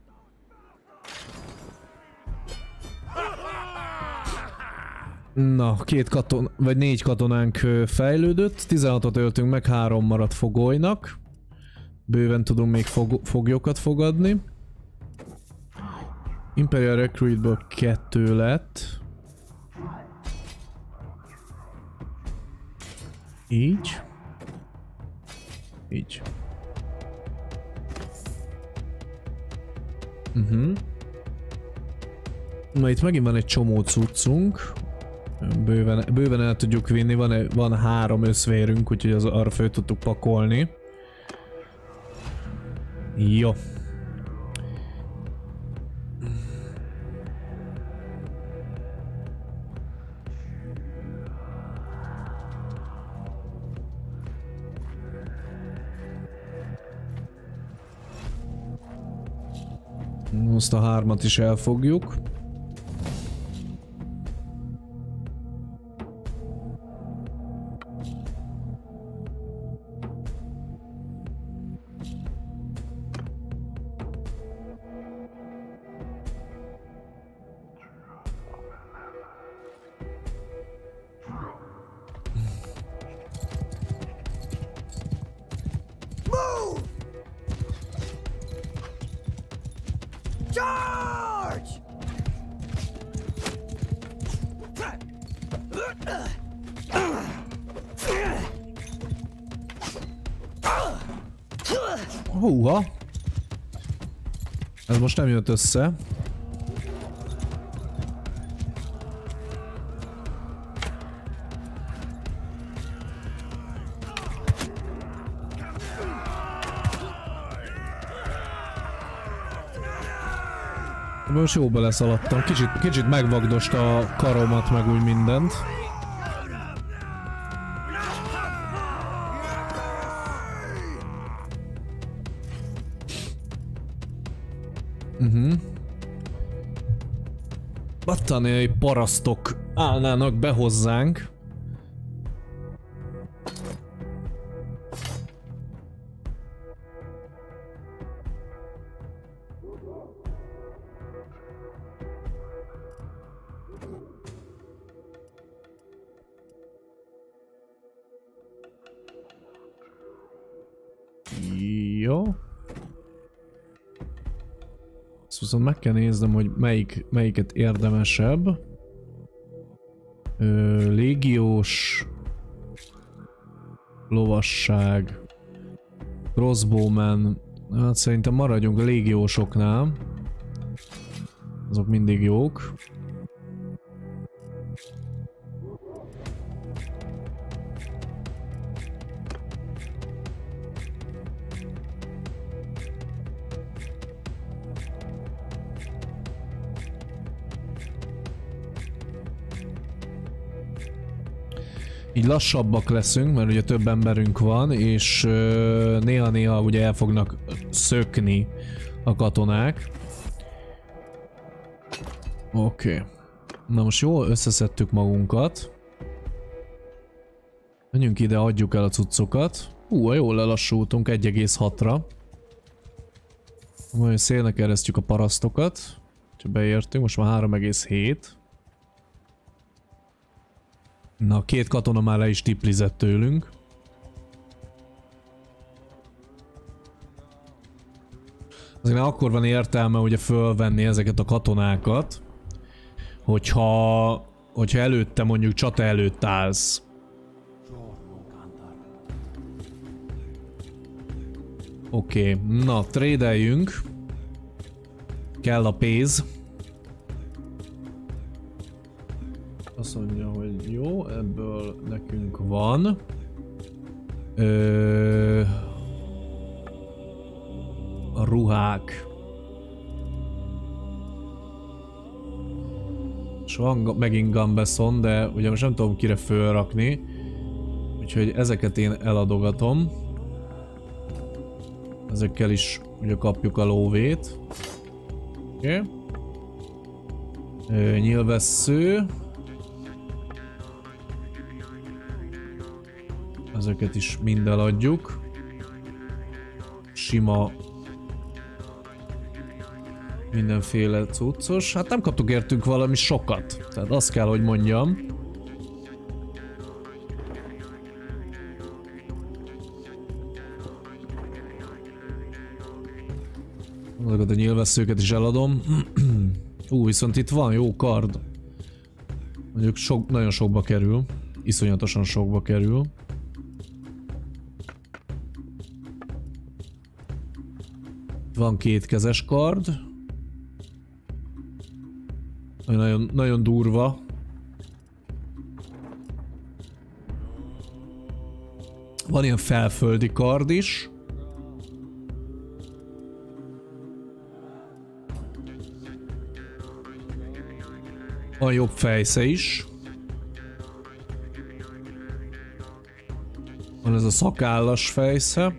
Na, 4 katonánk fejlődött, 16-ot öltünk meg, 3 maradt fogolynak. Bőven tudunk még foglyokat fogadni. Imperial Recruitből 2 lett. Így. Így. Na itt megint van egy csomó cuccunk. Bőven el tudjuk vinni, van 3 összvérünk, úgyhogy arra föl tudtuk pakolni. Jó. Most a 3-at is elfogjuk. Húha! Ez most nem jött össze. Most jó beleszaladtam. Kicsit megvagdosta a karomat, meg úgy mindent. Battaniai parasztok állnának be hozzánk. Jó. Viszont meg kell néznem, hogy melyiket érdemesebb. Légiós, lovasság, crossbowman. Hát szerintem maradjunk a légiósoknál. Azok mindig jók. Így lassabbak leszünk, mert ugye több emberünk van, és néha-néha ugye el fognak szökni a katonák. Oké. Na most jól összeszedtük magunkat. Menjünk ide, adjuk el a cuccokat. Jól lelassultunk 1,6-ra. Majd szélnek eresztjük a parasztokat. Ha beértünk, most már 3,7. Na, 2 katona már le is tiplizett tőlünk. Azért akkor van értelme ugye fölvenni ezeket a katonákat, hogyha előtte mondjuk csata előtt állsz. Oké, na, trédeljünk. Kell a pénz. Azt mondja, hogy jó, ebből nekünk van. A ruhák. És van megint Gambeson, de ugye most nem tudom kire fölrakni. Úgyhogy ezeket én eladogatom. Ezekkel is ugye kapjuk a lóvét. Oké. Nyilvessző. Ezeket is mind eladjuk. Sima mindenféle cuccos. Hát nem kaptuk értünk valami sokat. Tehát azt kell, hogy mondjam. Azokat a nyilvesszőket is eladom. Viszont itt van jó kard. Mondjuk nagyon sokba kerül. Iszonyatosan sokba kerül. Van 2 kezes kard. Nagyon, nagyon durva. Van ilyen felföldi kard is. Van jobb fejsze is. Van ez a szakállas fejsze.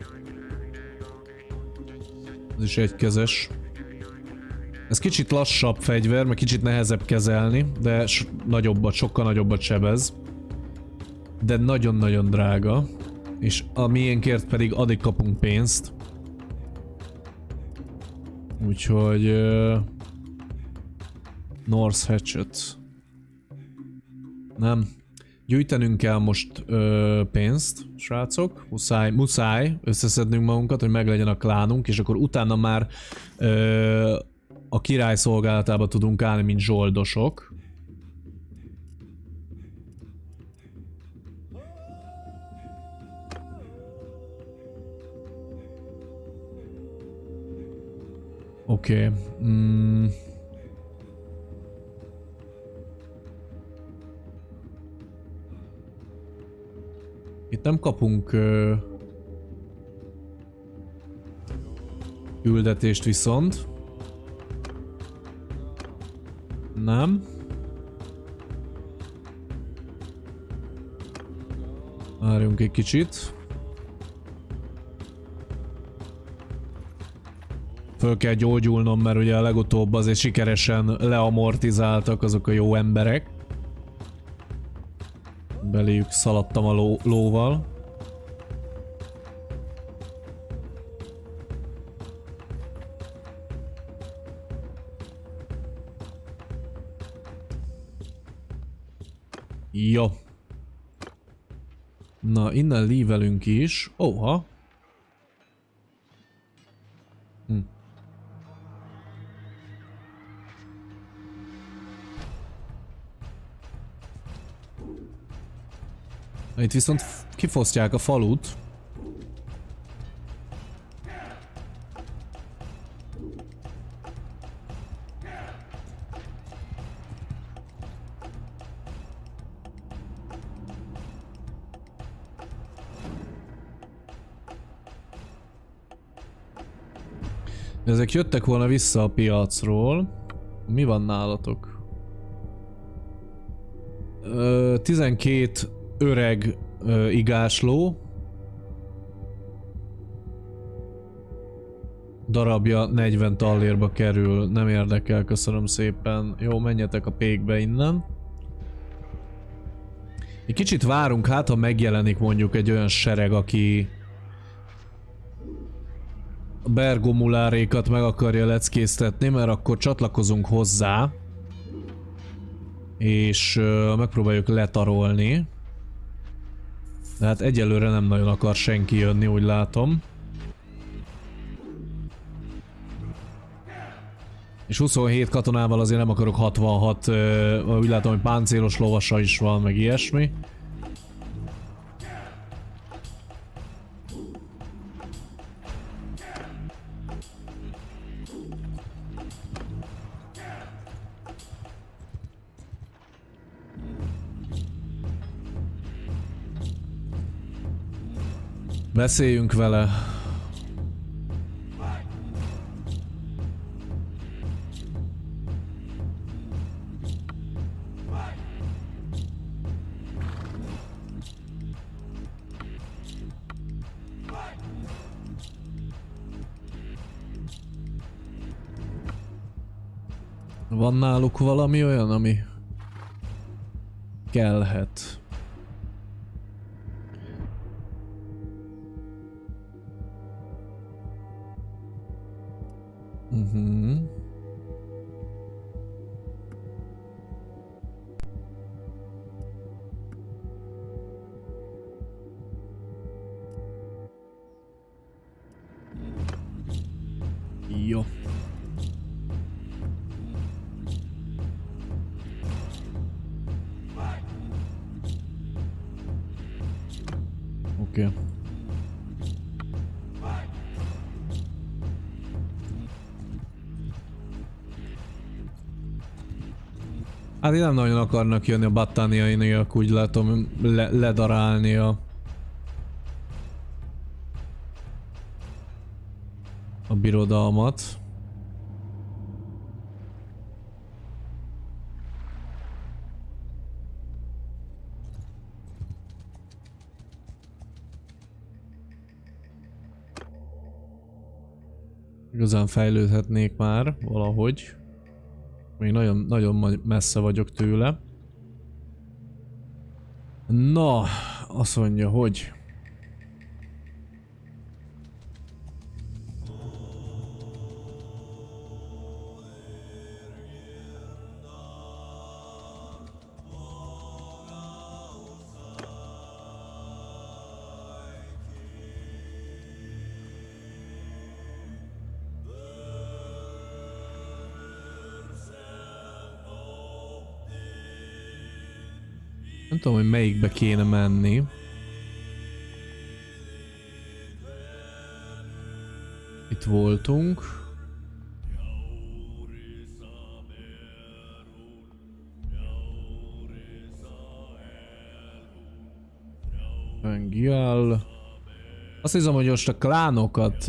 Ez is egykezes. Ez kicsit lassabb fegyver, meg kicsit nehezebb kezelni, de nagyobbat, sokkal nagyobbat sebez. De nagyon-nagyon drága. És a miénkért pedig addig kapunk pénzt. Úgyhogy... North Hatchet. Nem. Gyűjtenünk kell most pénzt, srácok. Muszáj összeszednünk magunkat, hogy meglegyen a klánunk, és akkor utána már a király szolgálatába tudunk állni, mint zsoldosok. Oké. Itt nem kapunk küldetést viszont. Nem. Várjunk egy kicsit. Föl kell gyógyulnom, mert ugye a legutóbb azért sikeresen leamortizáltak azok a jó emberek. Beléjük szaladtam a lóval. Jó. Na, innen lívelünk is. Óha. Itt viszont kifosztják a falut. Ezek jöttek volna vissza a piacról. Mi van nálatok? 12 öreg igásló. Darabja 40 tallérba kerül. Nem érdekel, köszönöm szépen. Jó, menjetek a pékbe innen. Egy kicsit várunk, hát ha megjelenik mondjuk egy olyan sereg, aki a bergomulárékat meg akarja leckésztetni, mert akkor csatlakozunk hozzá. És megpróbáljuk letarolni. De hát egyelőre nem nagyon akar senki jönni, úgy látom. És 27 katonával azért nem akarok 66, úgy látom, hogy páncélos lovasa is van, meg ilyesmi. Beszéljünk vele. Van náluk valami olyan, ami kellhet? Jó. Oké. Hát nem nagyon akarnak jönni a battániaiak, úgy látom, ledarálni a a birodalmat. Igazán fejlődhetnék már valahogy. Még nagyon messze vagyok tőle. Na, azt mondja, hogy... Nem tudom, hogy melyikbe kéne menni. Itt voltunk. Gial. Azt hiszem, hogy most a klánokat...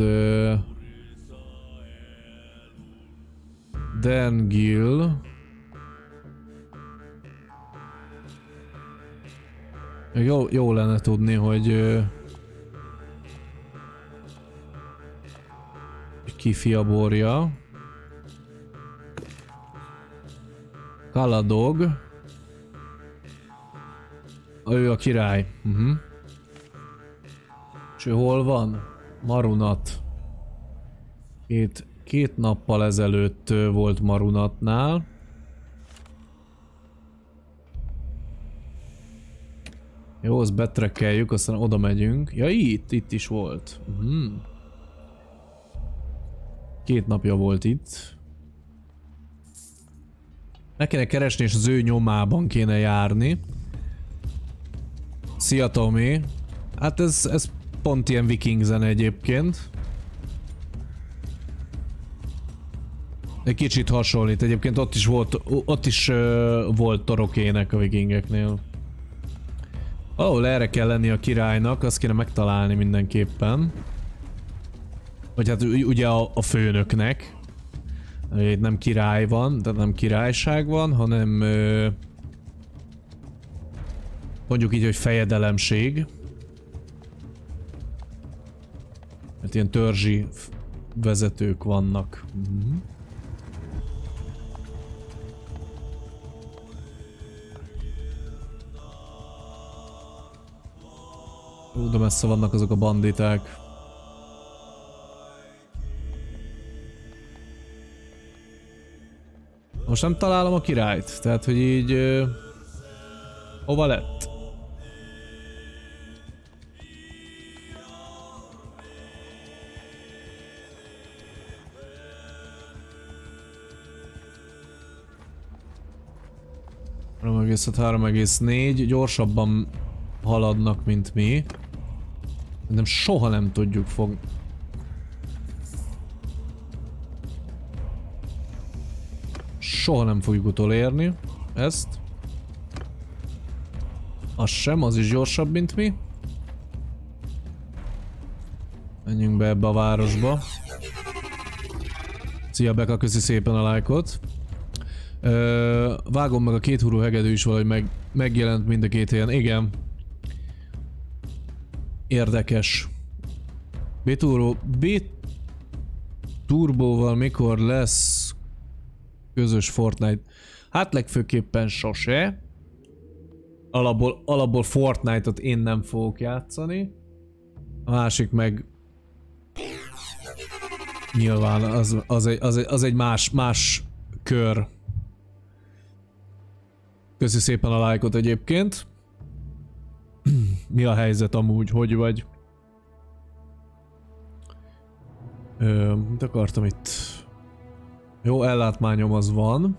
Dengil. Jó lenne tudni, hogy ki fiaborja. Kaladog. Ő a király. És ő hol van? Marunat. Két nappal ezelőtt volt Marunatnál. Jó, azt betrekkeljük, aztán oda megyünk. Ja, itt is volt. Két napja volt itt. Meg kéne keresni, és az ő nyomában kéne járni. Szia, Tomi. Hát ez pont ilyen viking zene egyébként. Egy kicsit hasonlít. Egyébként ott is volt torokének a vikingeknél. Valahol erre kell lenni a királynak, azt kéne megtalálni mindenképpen. Vagy hát ugye a főnöknek. Itt nem király van, tehát nem királyság van, hanem mondjuk így, hogy fejedelemség. Mert ilyen törzsi vezetők vannak. De messze vannak azok a banditák. Most nem találom a királyt, tehát hogy így... hova lett? ...3,4, gyorsabban haladnak, mint mi. De soha nem tudjuk fogni. Soha nem fogjuk utolérni ezt. Az sem, az is gyorsabb, mint mi. Menjünk be ebbe a városba. Szia Beka, köszi szépen a lájkot. Vágom meg a két hurú hegedű is valahogy megjelent mind a két helyen. Igen. Érdekes. B-Turbóval mikor lesz közös Fortnite? Hát legfőképpen sose. Alapból Fortnite-ot én nem fogok játszani. A másik meg... Nyilván az egy más kör. Köszi szépen a lájkot egyébként. Mi a helyzet amúgy? Hogy vagy? Mit akartam itt? Jó, ellátmányom az van.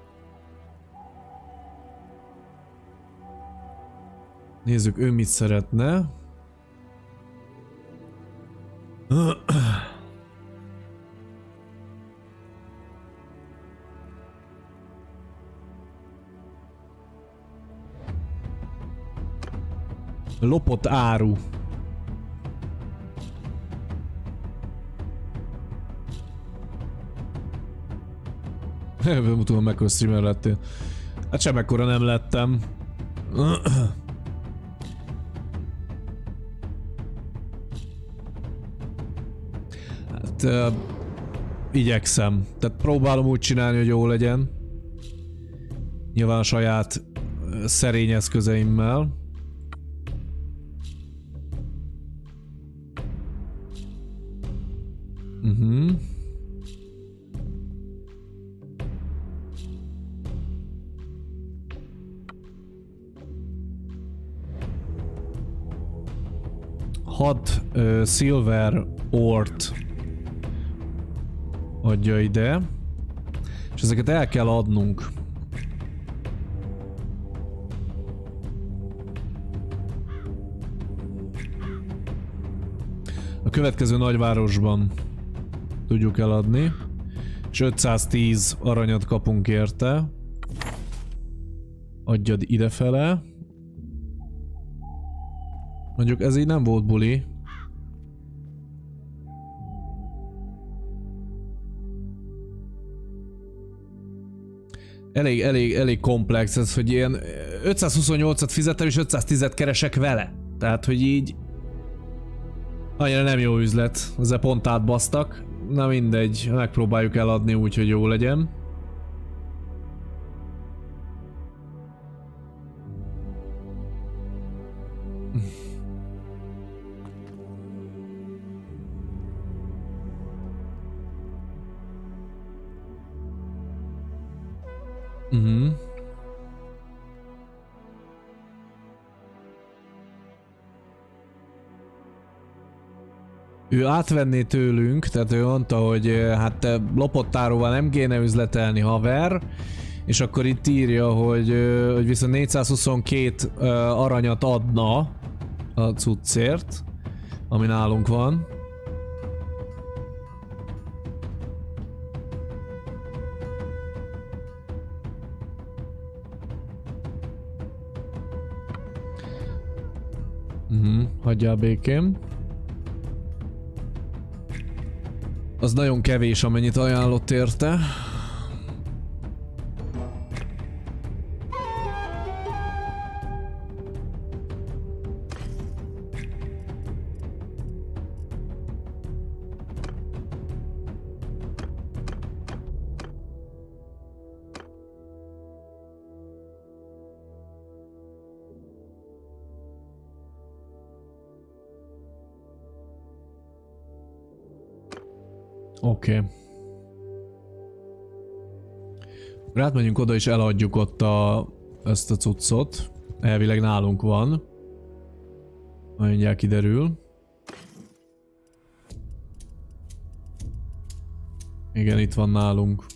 Nézzük, ő mit szeretne. Lopott áru. Nem tudom, mekkora streamer lettél. Hát sem ekkora nem lettem. Hát... igyekszem. Tehát próbálom úgy csinálni, hogy jó legyen. Nyilván a saját szerény eszközeimmel. Hat Silver Ort adja ide, és ezeket el kell adnunk. A következő nagyvárosban tudjuk eladni, és 510 aranyat kapunk érte. Adjad idefele. Mondjuk ez így nem volt buli. Elég komplex ez, hogy ilyen 528-at fizettem és 510-et keresek vele. Tehát, hogy így... annyira nem jó üzlet. Ezzel pont átbasztak. Na mindegy, megpróbáljuk eladni úgy, hogy jó legyen. Ő átvenné tőlünk, tehát ő mondta, hogy hát lopott áruval nem kéne üzletelni, haver, és akkor itt írja, hogy viszont 422 aranyat adna a cuccért, ami nálunk van. Hagyjál békém. Az nagyon kevés, amennyit ajánlott érte. Oké. Átmegyünk oda és eladjuk ott ezt a cuccot. Elvileg nálunk van. Mindjárt kiderül. Igen, itt van nálunk.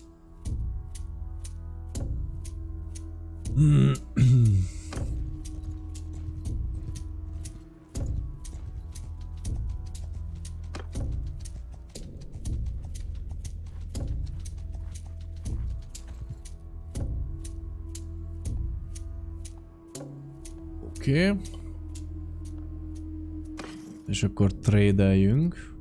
Oké. És akkor trade-eljünk.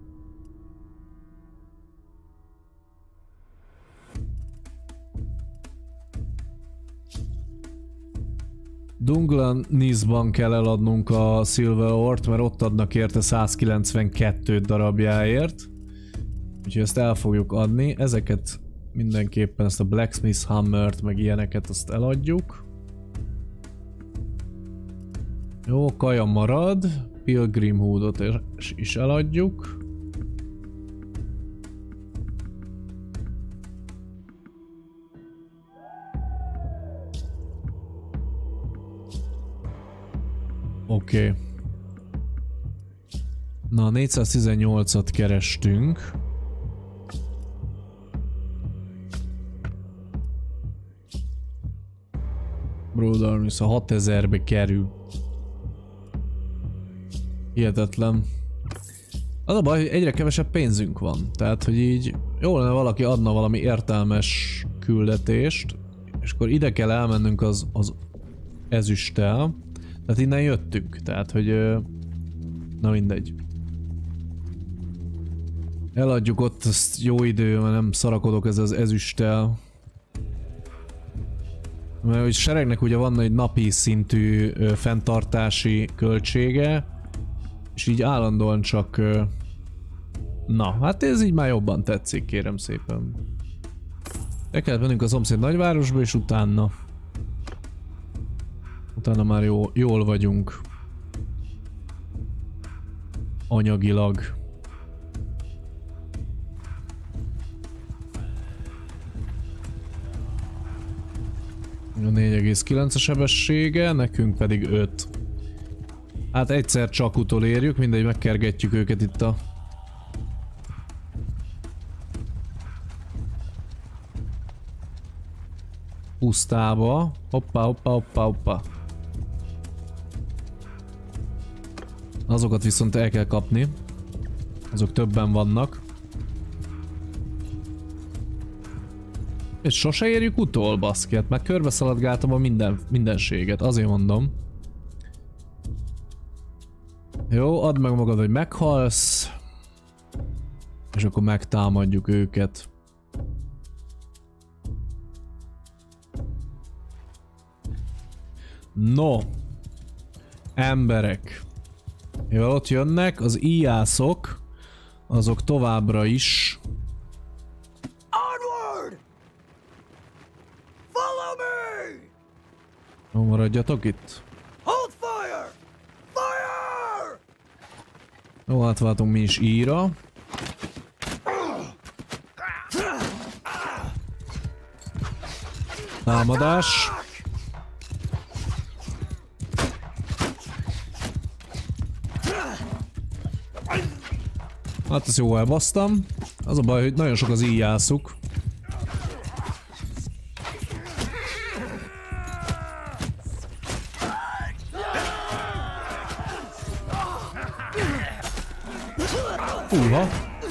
Dunglanisban kell eladnunk a Silver Ort, mert ott adnak érte 192 darabjáért. Úgyhogy ezt el fogjuk adni. Ezeket mindenképpen, ezt a Blacksmith Hammert, meg ilyeneket, azt eladjuk. Jó, kaja marad. Pilgrim Hoodot is eladjuk. Oké. Na, 418-at kerestünk. Broad Armies a 6000-be kerül. Hihetetlen. Az a baj, hogy egyre kevesebb pénzünk van. Tehát, hogy így jó lenne, valaki adna valami értelmes küldetést, és akkor ide kell elmennünk az ezüsttel. Tehát innen jöttünk. Tehát, hogy... na mindegy. Eladjuk ott, azt jó idő, mert nem szarakodok ez az ezüsttel. Mert hogy seregnek ugye van egy napi szintű fenntartási költsége, és így állandóan csak... Na, hát ez így már jobban tetszik, kérem szépen. El kellett mennünk a szomszéd nagyvárosba, és utána... Utána már jól vagyunk. Anyagilag. A 4,9 a sebessége, nekünk pedig 5. Hát egyszer csak utolérjük, mindegy, megkergetjük őket itt a... pusztába. Hoppá, hoppá, hoppá, hoppá. Azokat viszont el kell kapni. Azok többen vannak. És sose érjük utol, baszki. Hát már körbe szaladgáltam a mindenséget, azért mondom. Jó, add meg magad, hogy meghalsz. És akkor megtámadjuk őket. No. Emberek. Jó, ott jönnek, az íjászok. Azok továbbra is. Jó, maradjatok itt. Jó, átváltunk mi is íra. Támadás. Hát ezt jó elbasztam. Az a baj, hogy nagyon sok az íjászuk. Húha!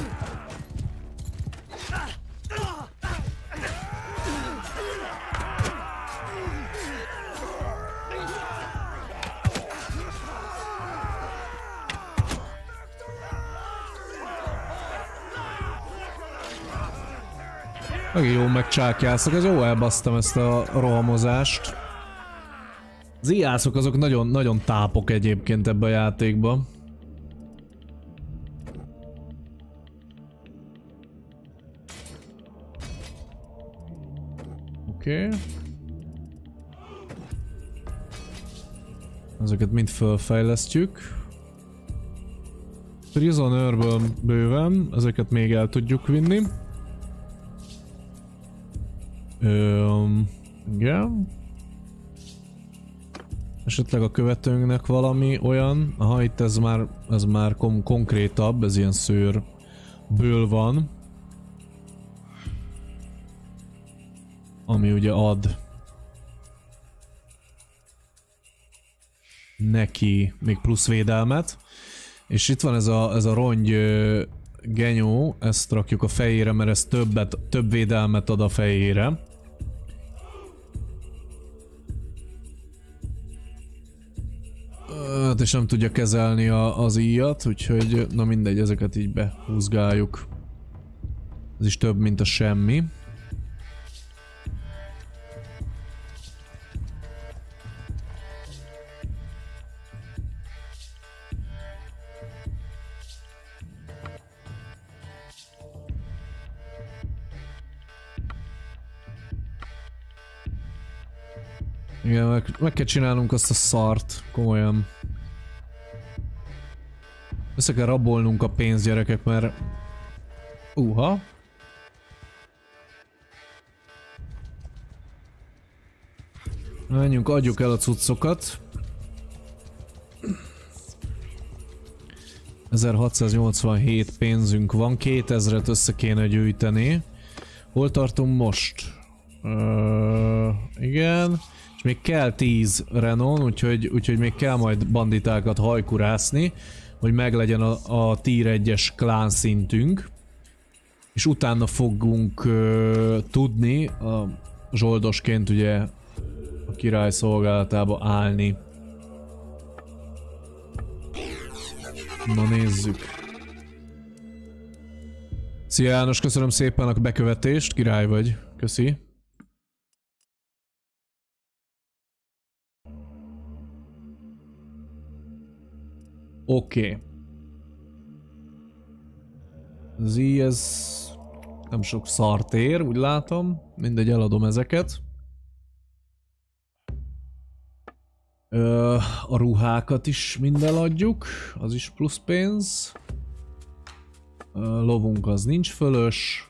Megint jó megcsákjászok, ez jó elbasztam ezt a rohamozást. Az íjászok azok nagyon tápok egyébként ebbe a játékba. Oké. Ezeket mind felfejlesztjük. Prisonerből bőven, ezeket még el tudjuk vinni. Igen. Esetleg a követőnknek valami olyan, aha, itt ez már konkrétabb, ez ilyen szőrből van. Ami ugye ad neki még plusz védelmet. És itt van ez a rongy genyó, ezt rakjuk a fejére, mert ez több védelmet ad a fejére. Hát és nem tudja kezelni az íjat, úgyhogy na mindegy, ezeket így behúzgáljuk. Ez is több, mint a semmi. Igen, meg kell csinálnunk azt a szart, komolyan. Össze kell rabolnunk a pénzt, gyerekek, mert... Menjünk, adjuk el a cuccokat. 1687 pénzünk van, 2000-et össze kéne gyűjteni. Hol tartunk most? Igen. És még kell 10 Renon, úgyhogy még kell majd banditákat hajkurászni, hogy meglegyen a tier 1-es klán szintünk. És utána fogunk tudni a zsoldosként ugye a király szolgálatába állni. Na nézzük. Szia János, köszönöm szépen a bekövetést, király vagy. Köszi. Oké. Ez nem sok szart ér, úgy látom. Mindegy, eladom ezeket. A ruhákat is mind eladjuk, az is plusz pénz. Lovunk az nincs fölös.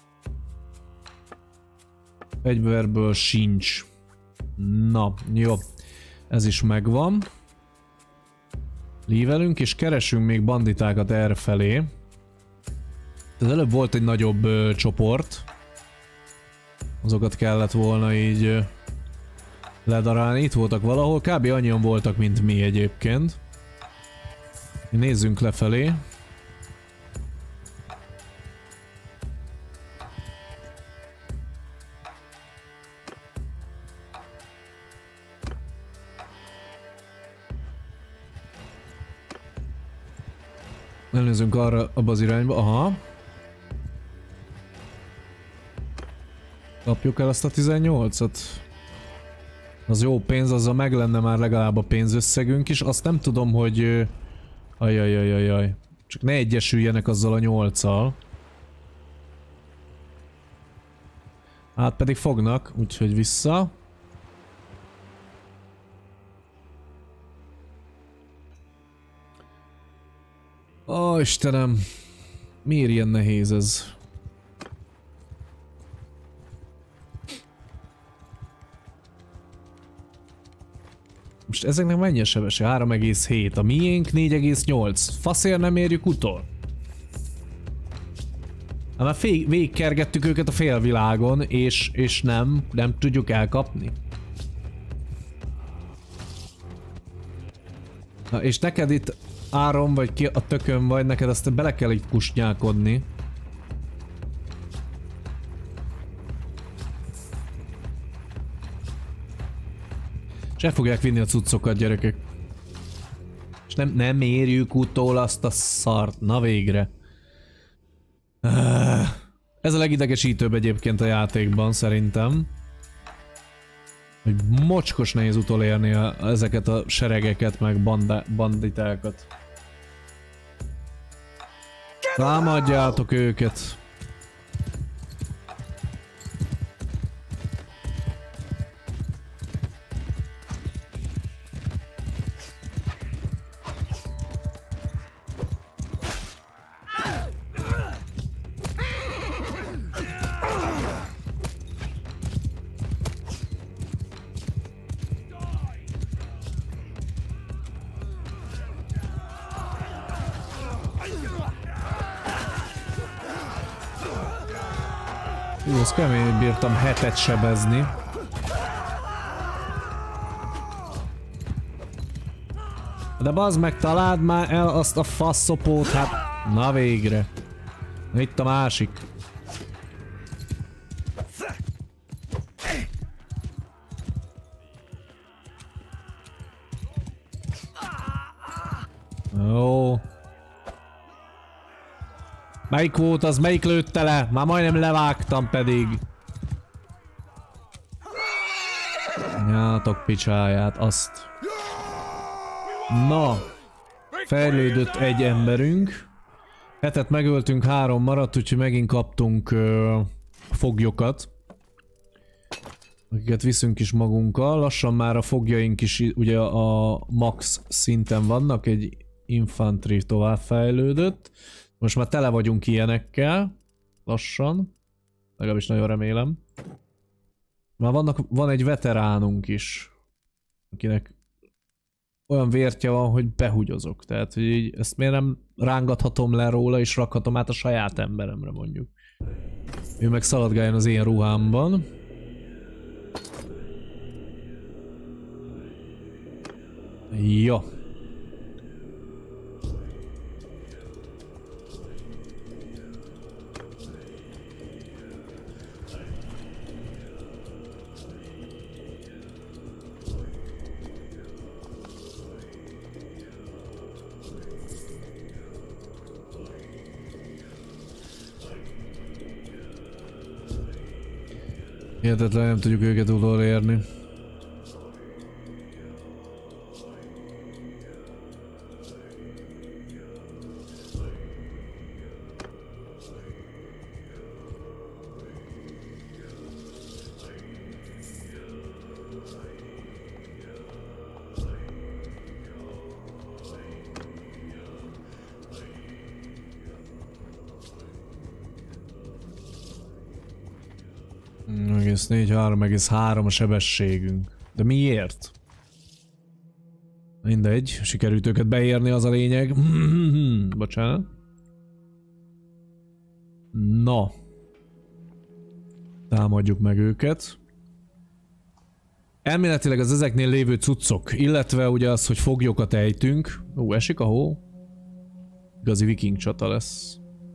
Fegyverből sincs. Na, jó. Ez is megvan. Lívelünk és keresünk még banditákat errefelé. Tehát előbb volt egy nagyobb csoport. Azokat kellett volna így ledarálni. Itt voltak valahol. Kb. Annyian voltak, mint mi egyébként. Nézzünk lefelé. Elnézzünk arra, abba az irányba. Aha. Kapjuk el azt a 18-at. Az jó pénz, azzal meg lenne már legalább a pénzösszegünk is. Azt nem tudom, hogy... Ajajajajaj. Csak ne egyesüljenek azzal a 8-al. Hát pedig fognak, úgyhogy vissza. Ó, Istenem. Miért ilyen nehéz ez? Most ezeknek mennyi a sebesség? 3,7. A miénk 4,8. Faszért nem érjük utol. Hát már végigkergettük őket a félvilágon, és nem tudjuk elkapni. Na, és neked itt Áron vagy ki a tökön vagy, neked azt bele kell így kusnyálkodni. És el fogják vinni a cuccokat, gyerekek. És nem érjük utól azt a szart. Na végre. Ez a legidegesítőbb egyébként a játékban szerintem. Hogy mocskos nehéz utolérni ezeket a seregeket meg banditákat. Támadjátok őket. Ez kemény, bírtam 7-et sebezni. De bazd meg, találd már el azt a faszopót, hát... Na végre. Itt a másik. Ó. Melyik volt az? Melyik lőtte le? Már majdnem levágtam pedig. Nyátok picsáját, azt. Na. Fejlődött egy emberünk. 7-et megöltünk, 3 maradt, úgyhogy megint kaptunk foglyokat. Akiket viszünk is magunkkal. Lassan már a fogjaink is ugye a max szinten vannak, egy infantry tovább fejlődött. Most már tele vagyunk ilyenekkel. Lassan. Legalábbis nagyon remélem. Már van egy veteránunk is. Akinek olyan vértje van, hogy behugyozok. Tehát, hogy így ezt miért nem rángathatom le róla és rakhatom át a saját emberemre mondjuk. Ő meg szaladgáljon az én ruhámban. Ja. Hihetetlen, nem tudjuk őket utolérni. 3,4, 3,3 a sebességünk. De miért? Mindegy, sikerült őket beérni, az a lényeg. Bocsánat. Na. Támadjuk meg őket. Elméletileg az ezeknél lévő cuccok, illetve ugye az, hogy foglyokat ejtünk. Esik a hó. Igazi viking csata lesz.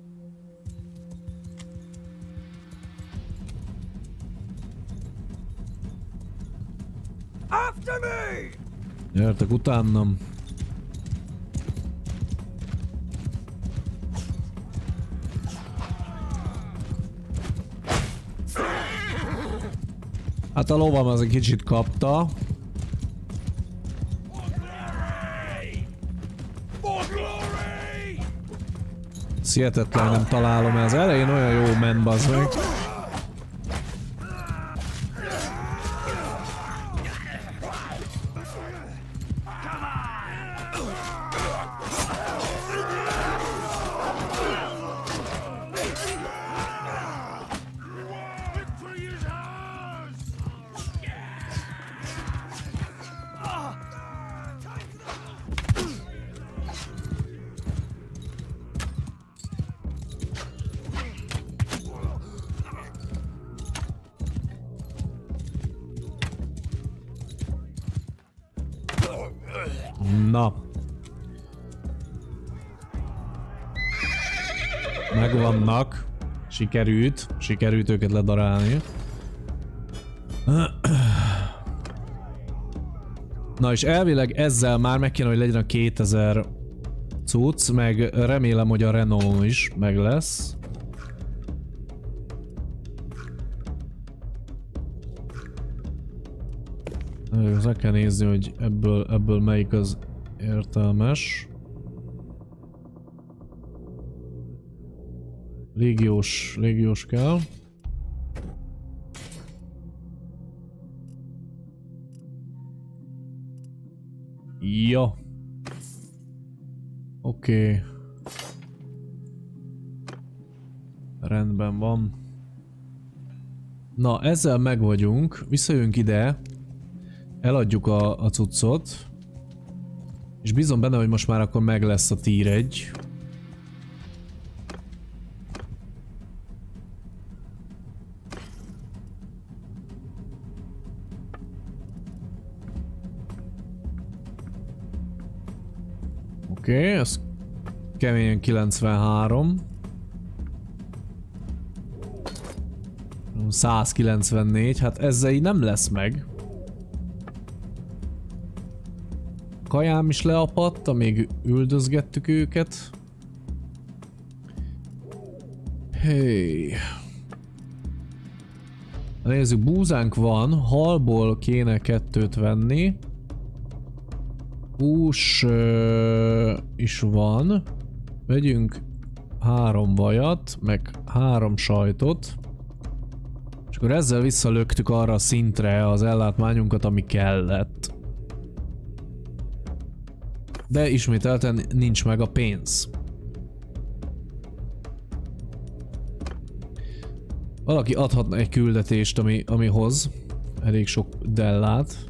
Gyertek utánam. Hát a lovam az egy kicsit kapta. Hihetetlen, nem találom, ez elején olyan jó ment, bazd meg. Na. Megvannak. Sikerült őket ledarálni. Na és elvileg ezzel már meg kéne, hogy legyen a 2000 cucc, meg remélem, hogy a Renault is meg lesz. Meg kell nézni, hogy ebből melyik az értelmes. Légiós kell. Ja. Oké. Rendben van. Na, ezzel meg vagyunk. Visszajönk ide. Eladjuk a cuccot. És bízom benne, hogy most már akkor meg lesz a tier 1. Oké, ez keményen 93. 194, hát ezzel így nem lesz meg. Kajám is leapadt, amíg üldözgettük őket. Hey. Nézzük, búzánk van, halból kéne 2-t venni. Hús is van. Vegyünk 3 vajat, meg 3 sajtot. És akkor ezzel visszalöktük arra a szintre az ellátmányunkat, ami kellett. De ismételten nincs meg a pénz. Valaki adhatna egy küldetést, ami hoz elég sok dellát.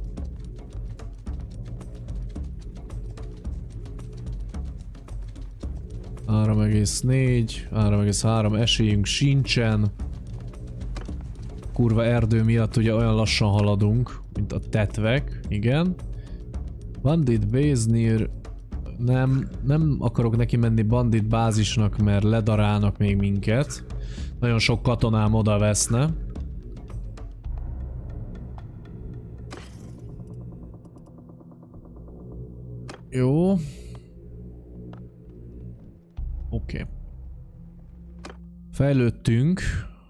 (3,4) 3,3 esélyünk sincsen. Kurva erdő miatt ugye olyan lassan haladunk, mint a tetvek, igen. Bandit base near. Nem akarok neki menni bandit bázisnak, mert ledarálnak még minket. Nagyon sok katonám oda veszne. Jó. Oké. Fejlődtünk.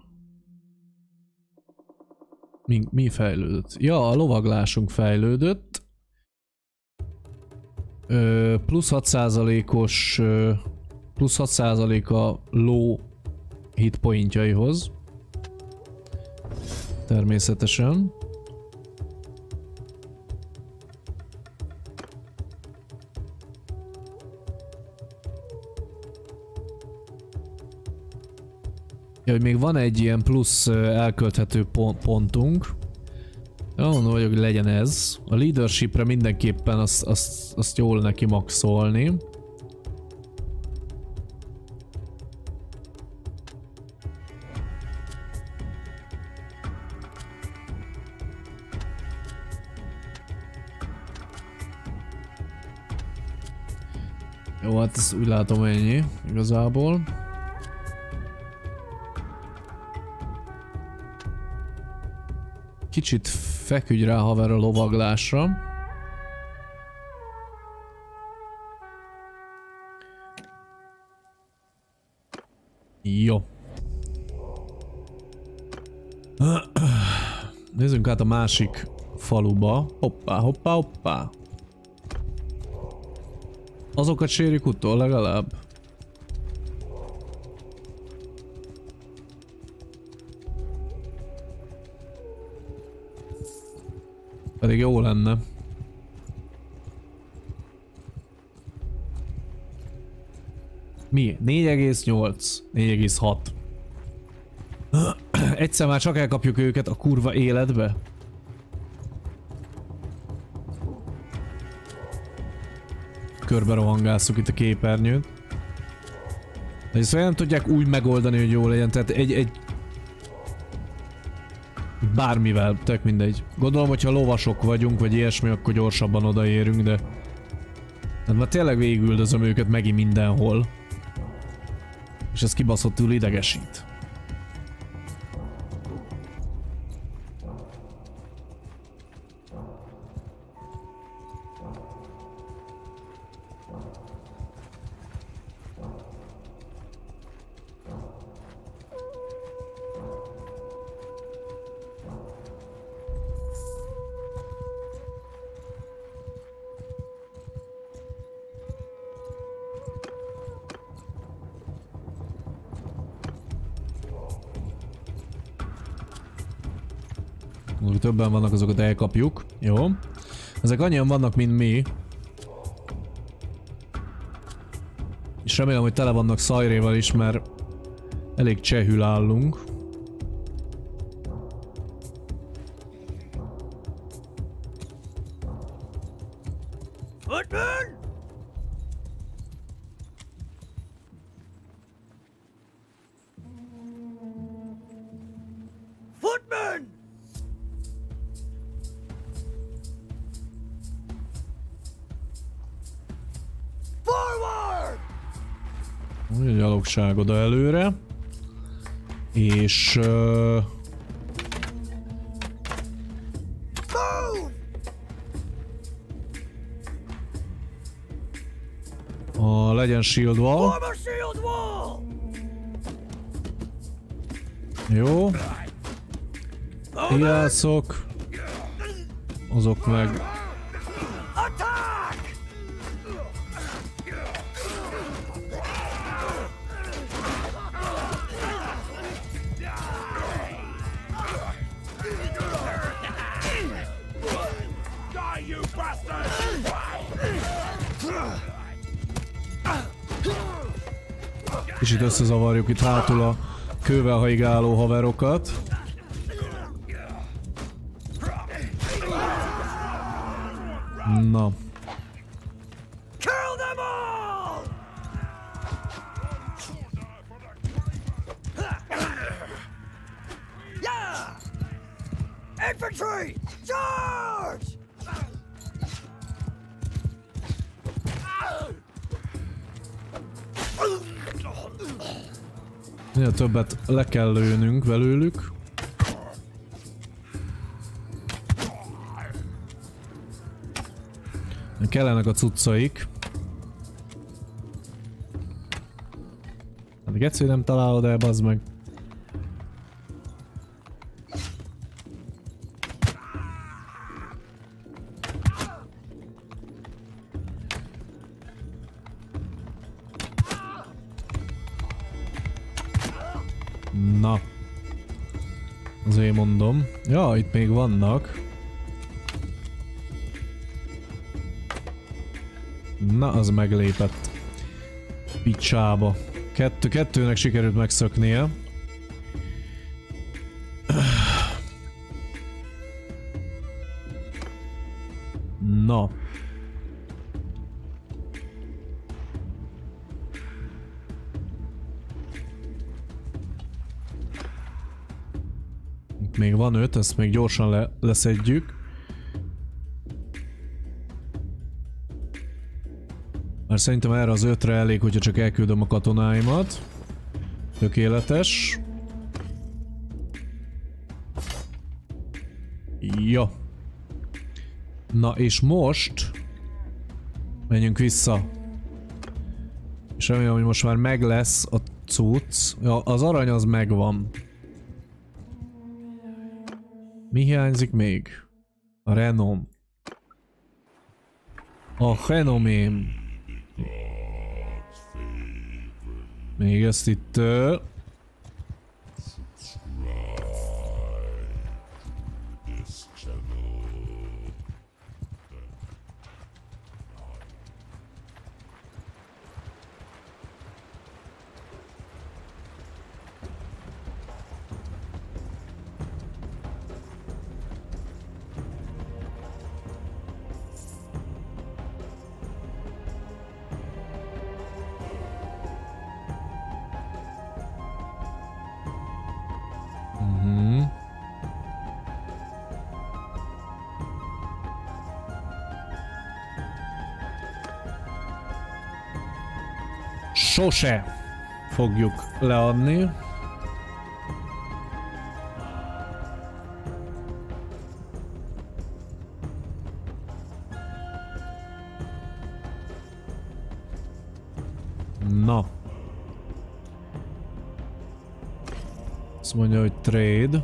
Mi fejlődött? Ja, a lovaglásunk fejlődött. Plusz 6%-os plusz 6% a low hitpointjaihoz. Természetesen. Ja, hogy még van egy ilyen plusz elkölthető pontunk. Mondom, hogy legyen ez. A leadershipre mindenképpen azt jól neki maxolni. Jó, hát ezt úgy látom ennyi igazából. Kicsit feküdj rá, haver, a lovaglásra. Jó. Nézzünk át a másik faluba. Hoppá, hoppá, hoppá. Azokat sérjük utol legalább. Pedig jó lenne. Mi? 4,8. 4,6. Egyszer már csak elkapjuk őket a kurva életbe. Körbe rohangásszuk itt a képernyőt. De ezt nem tudják úgy megoldani, hogy jó legyen, tehát egy bármivel, tök mindegy. Gondolom, hogyha lovasok vagyunk, vagy ilyesmi, akkor gyorsabban odaérünk, de... Hát már tényleg végigüldözöm őket megint mindenhol. És ez kibaszottul idegesít. Többen vannak, azokat elkapjuk. Jó. Ezek annyian vannak, mint mi. És remélem, hogy tele vannak szajréval is, mert elég csehül állunk. Oda előre. És... legyen shield wall. Jó. Ijászok. Azok meg... Kicsit összezavarjuk itt hátul a kővel haigáló haverokat. Na. Infantry! Charge! Minél többet le kell lőnünk belőlük. Kellenek a cuccaik. Hát geci, nem találod el, bazd meg. Na. Azért mondom. Ja, itt még vannak. Na, az meglépett. Picsába. Kettőnek sikerült megszöknie. még van 5, ezt még gyorsan leszedjük. Már szerintem erre az 5-re elég, hogyha csak elküldöm a katonáimat. Tökéletes. Ja. Na és most menjünk vissza. És remélem, hogy most már meg lesz a cucc. Ja, az arany az megvan. Mi hiányzik még? A renom. A renomém. Még ezt itt... Sose fogjuk leadni. Na. Azt mondja, hogy trade.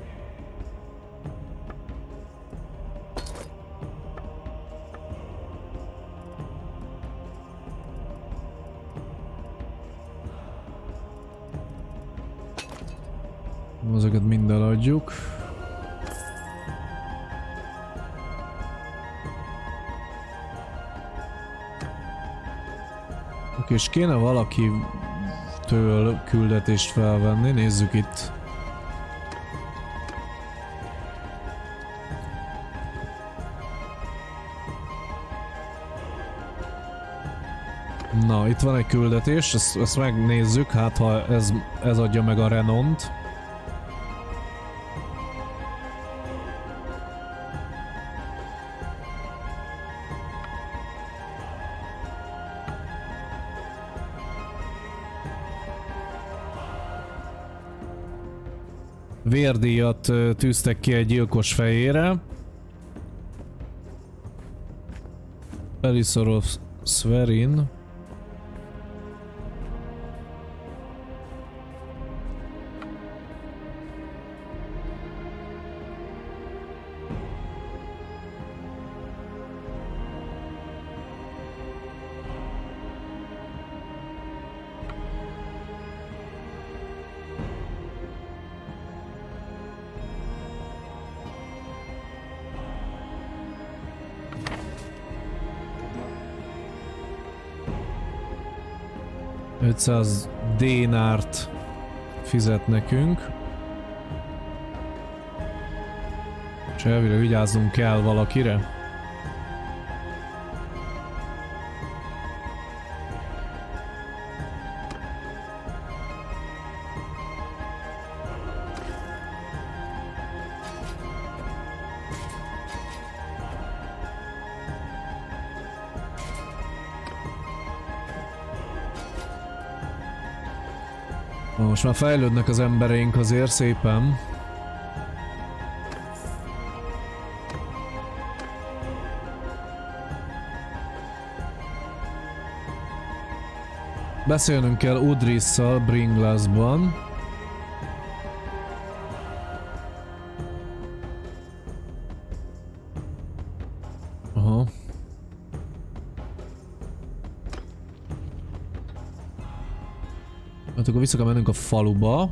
Ezeket mind eladjuk. Oké, és kéne valakitől küldetést felvenni, nézzük itt. Na, itt van egy küldetés, ezt megnézzük, hát ha ez adja meg a renont. Vérdíjat tűztek ki egy gyilkos fejére. Eliszorov Sverin. $500 dénárt fizet nekünk. És elvileg vigyáznunk kell valakire. Most már fejlődnek az embereink azért szépen. Beszélnünk kell Udrisszal Bringlassban. Aha. Hát akkor vissza kell mennünk a faluba.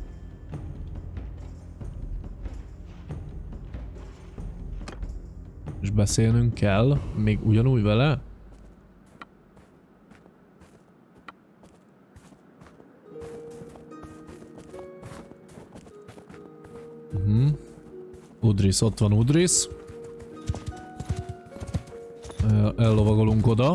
És beszélnünk kell, még ugyanúgy vele. Udrisz, ott van Udrisz. Ellovagolunk oda.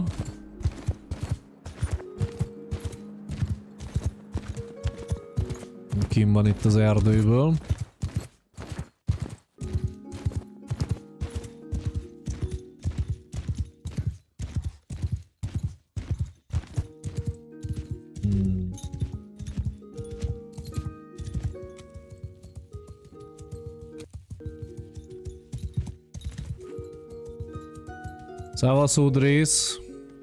Kim van itt az erdőből. Szevasz, Udrész!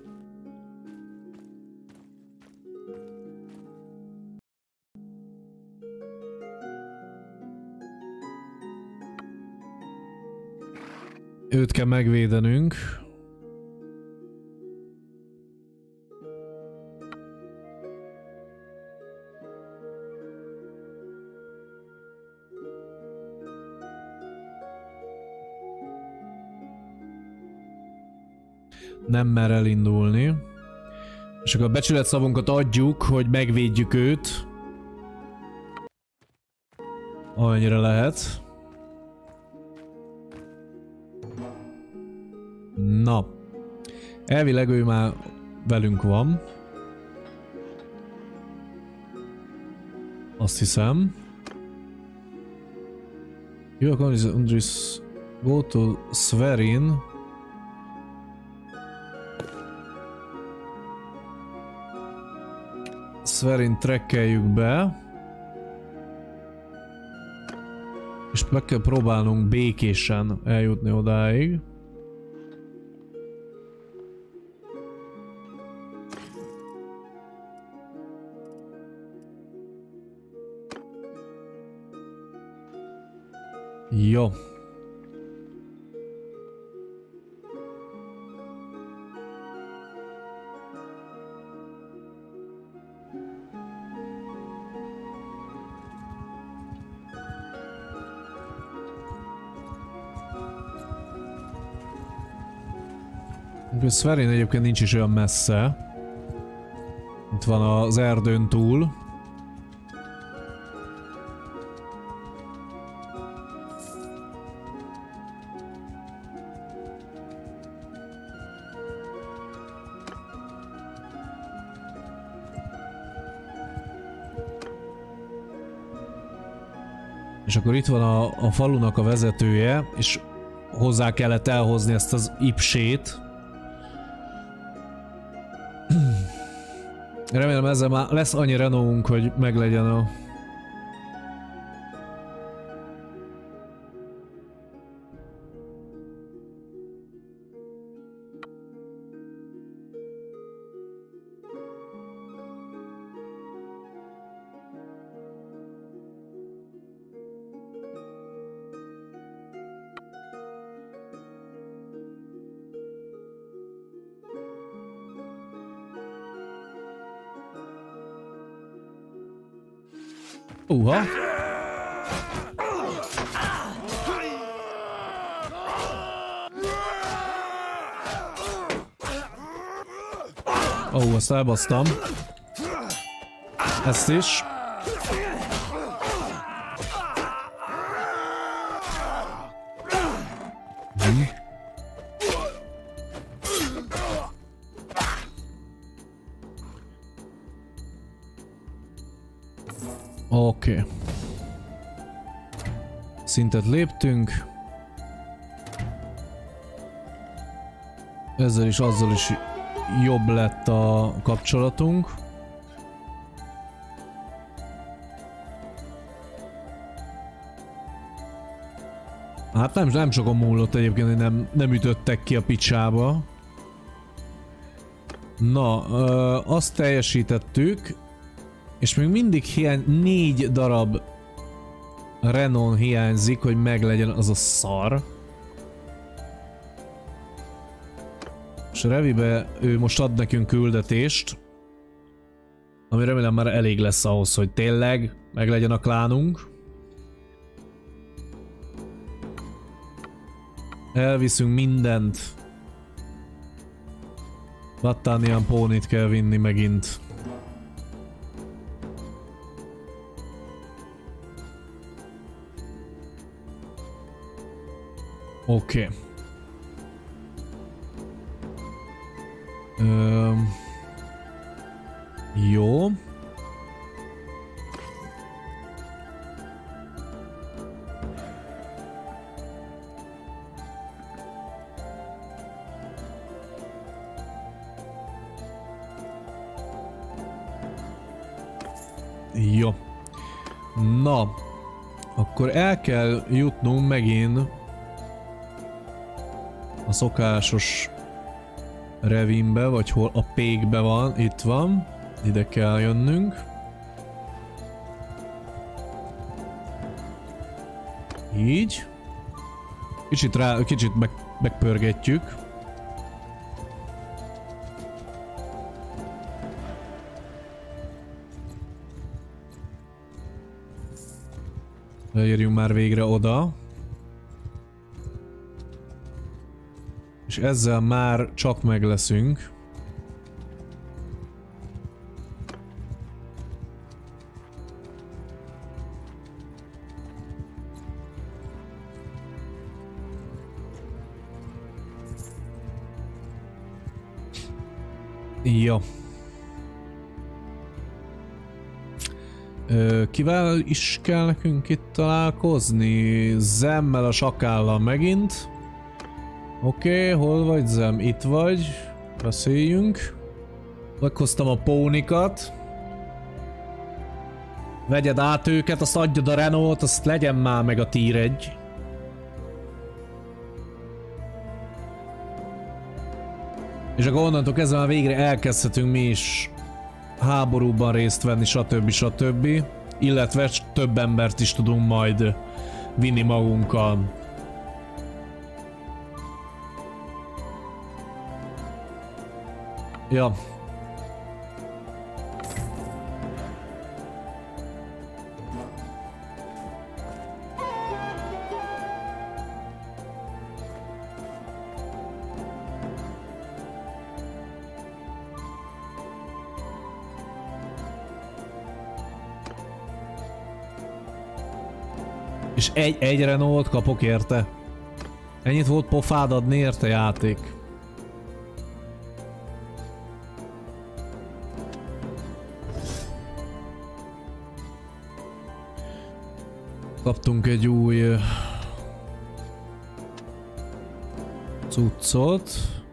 Őt kell megvédenünk. Nem mer elindulni. És akkor a becsületszavunkat adjuk, hogy megvédjük őt. Amennyire lehet. Na. Elvileg ő már velünk van. Azt hiszem. Jó, akkor go to Sverin. Sverin trekkeljük be. És meg kell próbálnunk békésen eljutni odáig. Jó. Sverin egyébként nincs is olyan messze. Itt van az erdőn túl. És akkor itt van a falunak a vezetője, és hozzá kellett elhozni ezt az ipsét. Remélem ezzel már lesz annyi renóunk, hogy meglegyen a... Azt elbasztam. Ezt is. Oké. Szintet léptünk. Ezzel is, azzal is jobb lett a kapcsolatunk. Hát nem sokan múlott egyébként, hogy nem ütöttek ki a picsába. Na, azt teljesítettük, és még mindig 4 darab Renon hiányzik, hogy meglegyen az a szar. És Revibe ő most ad nekünk küldetést, ami remélem már elég lesz ahhoz, hogy tényleg meglegyen a klánunk. Elviszünk mindent. Vattánian pónit kell vinni megint. Oké. Jó. Jó. Na, akkor el kell jutnunk megint a szokásos Revinbe, vagy hol a pékbe van, itt van. Ide kell jönnünk. Így. Kicsit megpörgetjük. Leérjünk már végre oda. És ezzel már csak meg leszünk. Jó. Kivel is kell nekünk itt találkozni? Zemmel, a sakállal megint. Oké, hol vagy Zem? Itt vagy. Beszéljünk. Meghoztam a pónikat. Vegyed át őket, azt adjad a Renault, azt legyen már meg a Tier 1. És akkor onnantól kezdve már végre elkezdhetünk mi is háborúban részt venni, stb. Illetve több embert is tudunk majd vinni magunkkal. Ja. És egy Renault kapok érte? Ennyit volt pofád adni érte, játék? Kaptunk egy új cuccot.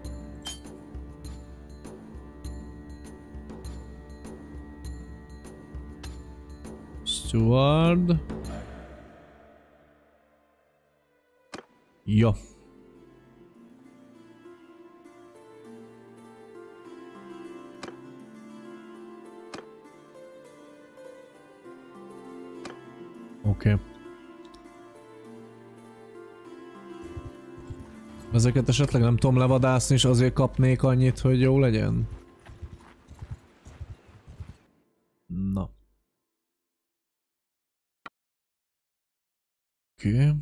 Steward. Ja. Oké. Ezeket esetleg nem tudom levadászni, és azért kapnék annyit, hogy jó legyen? Na. Oké.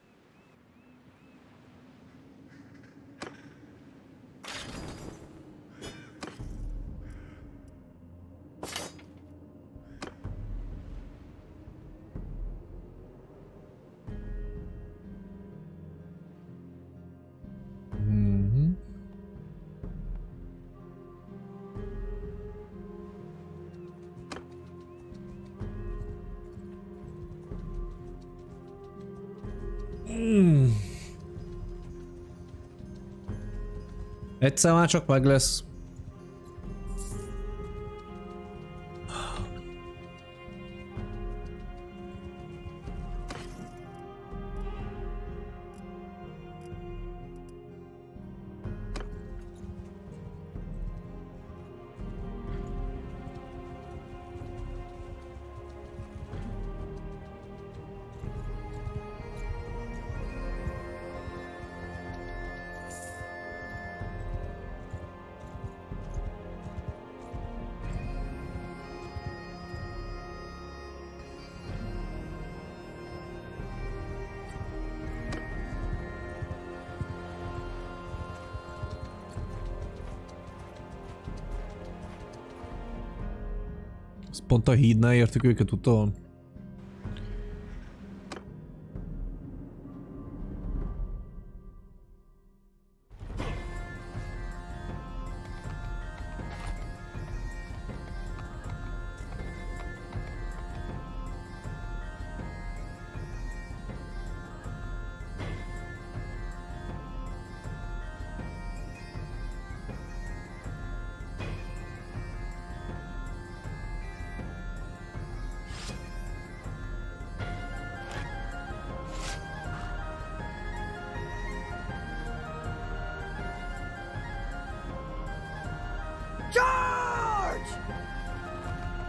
Egyszer már csak meg lesz. Pont a hídnál értük őket utol.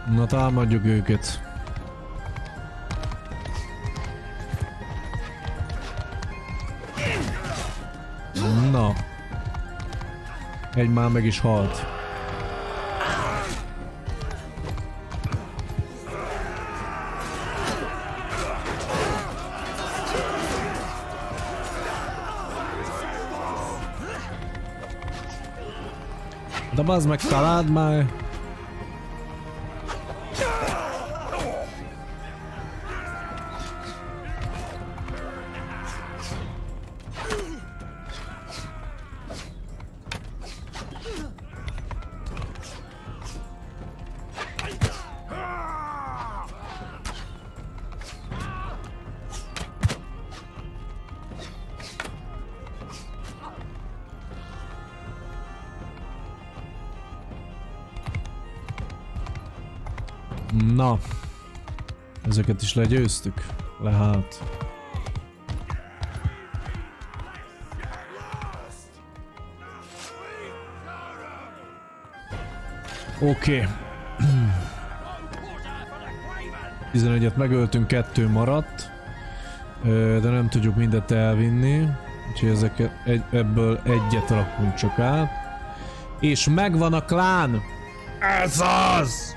Na, támadjuk őket. Na. Egy már meg is halt. De bazd meg, találd már! Na, ezeket is legyőztük? Lehet. Oké. 11-et megöltünk, 2 maradt. De nem tudjuk mindet elvinni. Úgyhogy ezeket ebből egyet rakunk csak át. És megvan a klán! Ez az!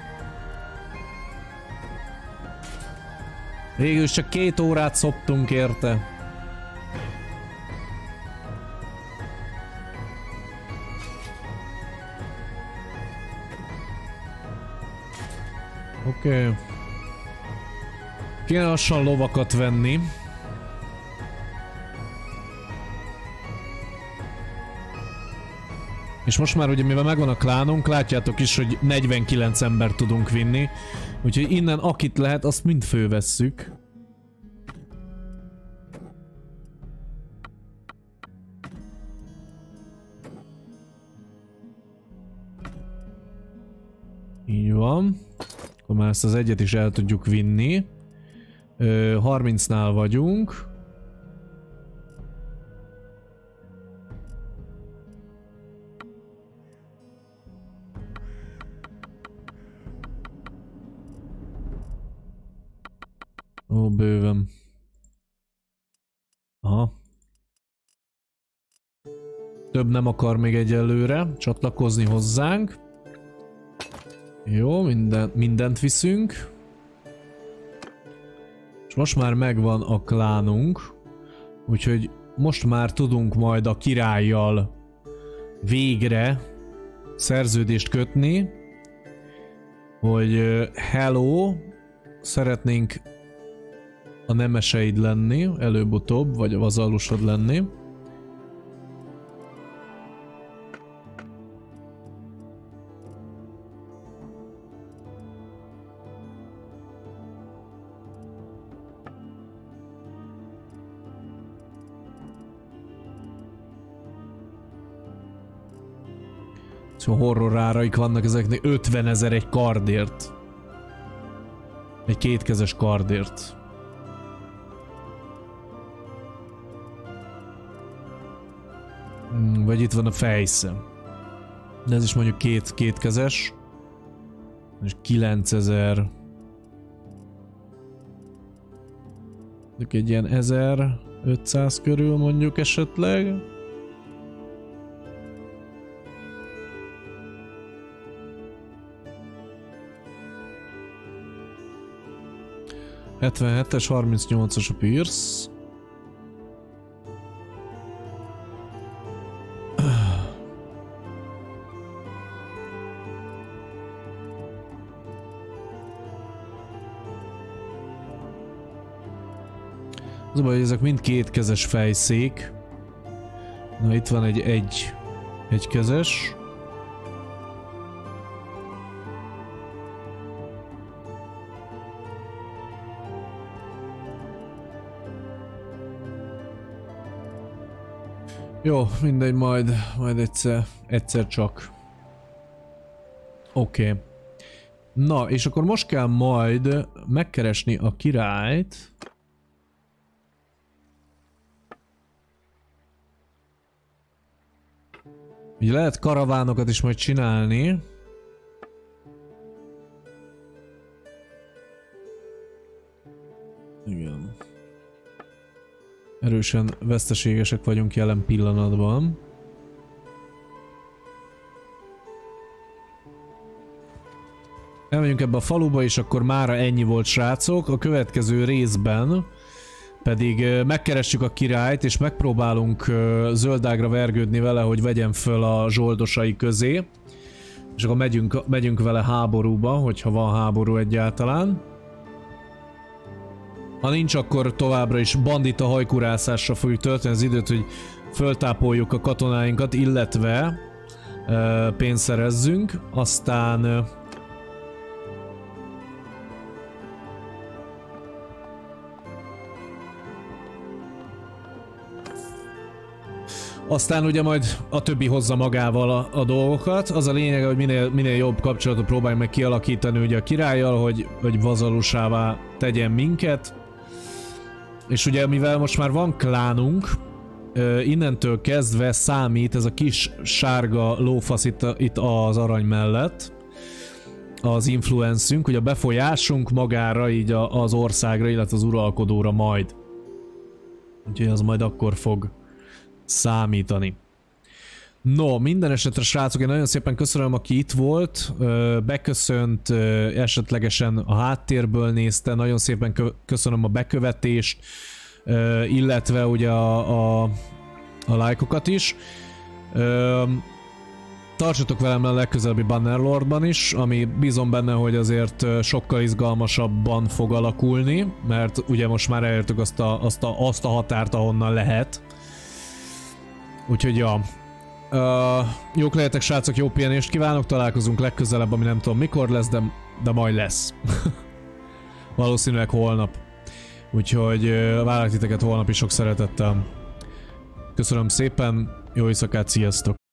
Végül csak 2 órát szoptunk érte. Oké. Kéne lassan lovakat venni. És most már ugye mivel megvan a klánunk, látjátok is, hogy 49 ember tudunk vinni. Úgyhogy innen akit lehet, azt mind fölvesszük. Így van. Akkor már ezt az egyet is el tudjuk vinni. 30-nál vagyunk. Ó, bőven. Aha. Több nem akar még egyelőre csatlakozni hozzánk. Jó, mindent viszünk. És most már megvan a klánunk. Úgyhogy most már tudunk majd a királlyal végre szerződést kötni. Hogy hello, szeretnénk a nemeseid lenni, előbb-utóbb, vagy a vazallusod lenni. Szóval horror áraik vannak ezeknek, 50 000 egy kardért. Egy kétkezes kardért. Vagy itt van a fejszem. De ez is mondjuk kétkezes. És 9000. Egy ilyen 1500 körül mondjuk esetleg. ...77-es, 38-as a Pierce. Az a baj, hogy ezek mind kétkezes fejszék. Na itt van egy kezes. Jó, mindegy, majd egyszer csak. Oké. Na, és akkor most kell majd megkeresni a királyt. Ugye lehet karavánokat is majd csinálni. Igen. Erősen veszteségesek vagyunk jelen pillanatban. Elmegyünk ebbe a faluba, és akkor mára ennyi volt, srácok. A következő részben pedig megkeressük a királyt, és megpróbálunk zöldágra vergődni vele, hogy vegyen föl a zsoldosai közé. És akkor megyünk vele háborúba, hogyha van háború egyáltalán. Ha nincs, akkor továbbra is bandita hajkurászásra fogjuk tölteni az időt, hogy föltápoljuk a katonáinkat, illetve pénzt szerezzünk. Aztán... Aztán ugye majd a többi hozza magával a dolgokat. Az a lényeg, hogy minél jobb kapcsolatot próbáljuk meg kialakítani ugye a királlyal, hogy vazalusává tegyen minket. És ugye mivel most már van klánunk, innentől kezdve számít ez a kis sárga lófasz itt az arany mellett, az influencünk, hogy a befolyásunk magára, így az országra, illetve az uralkodóra majd. Úgyhogy az majd akkor fog számítani. No, minden esetre srácok, én nagyon szépen köszönöm, aki itt volt, beköszönt, esetlegesen a háttérből nézte, nagyon szépen köszönöm a bekövetést, illetve ugye a lájkokat is. Tartsatok velem a legközelebbi Bannerlordban is, ami bízom benne, hogy azért sokkal izgalmasabban fog alakulni, mert ugye most már elértük azt a határt, ahonnan lehet. Úgyhogy ja, jók legyetek srácok, jó pihenést kívánok, találkozunk legközelebb, ami nem tudom mikor lesz, de majd lesz. Valószínűleg holnap. Úgyhogy várlak titeket holnap is sok szeretettel. Köszönöm szépen, jó éjszakát, sziasztok!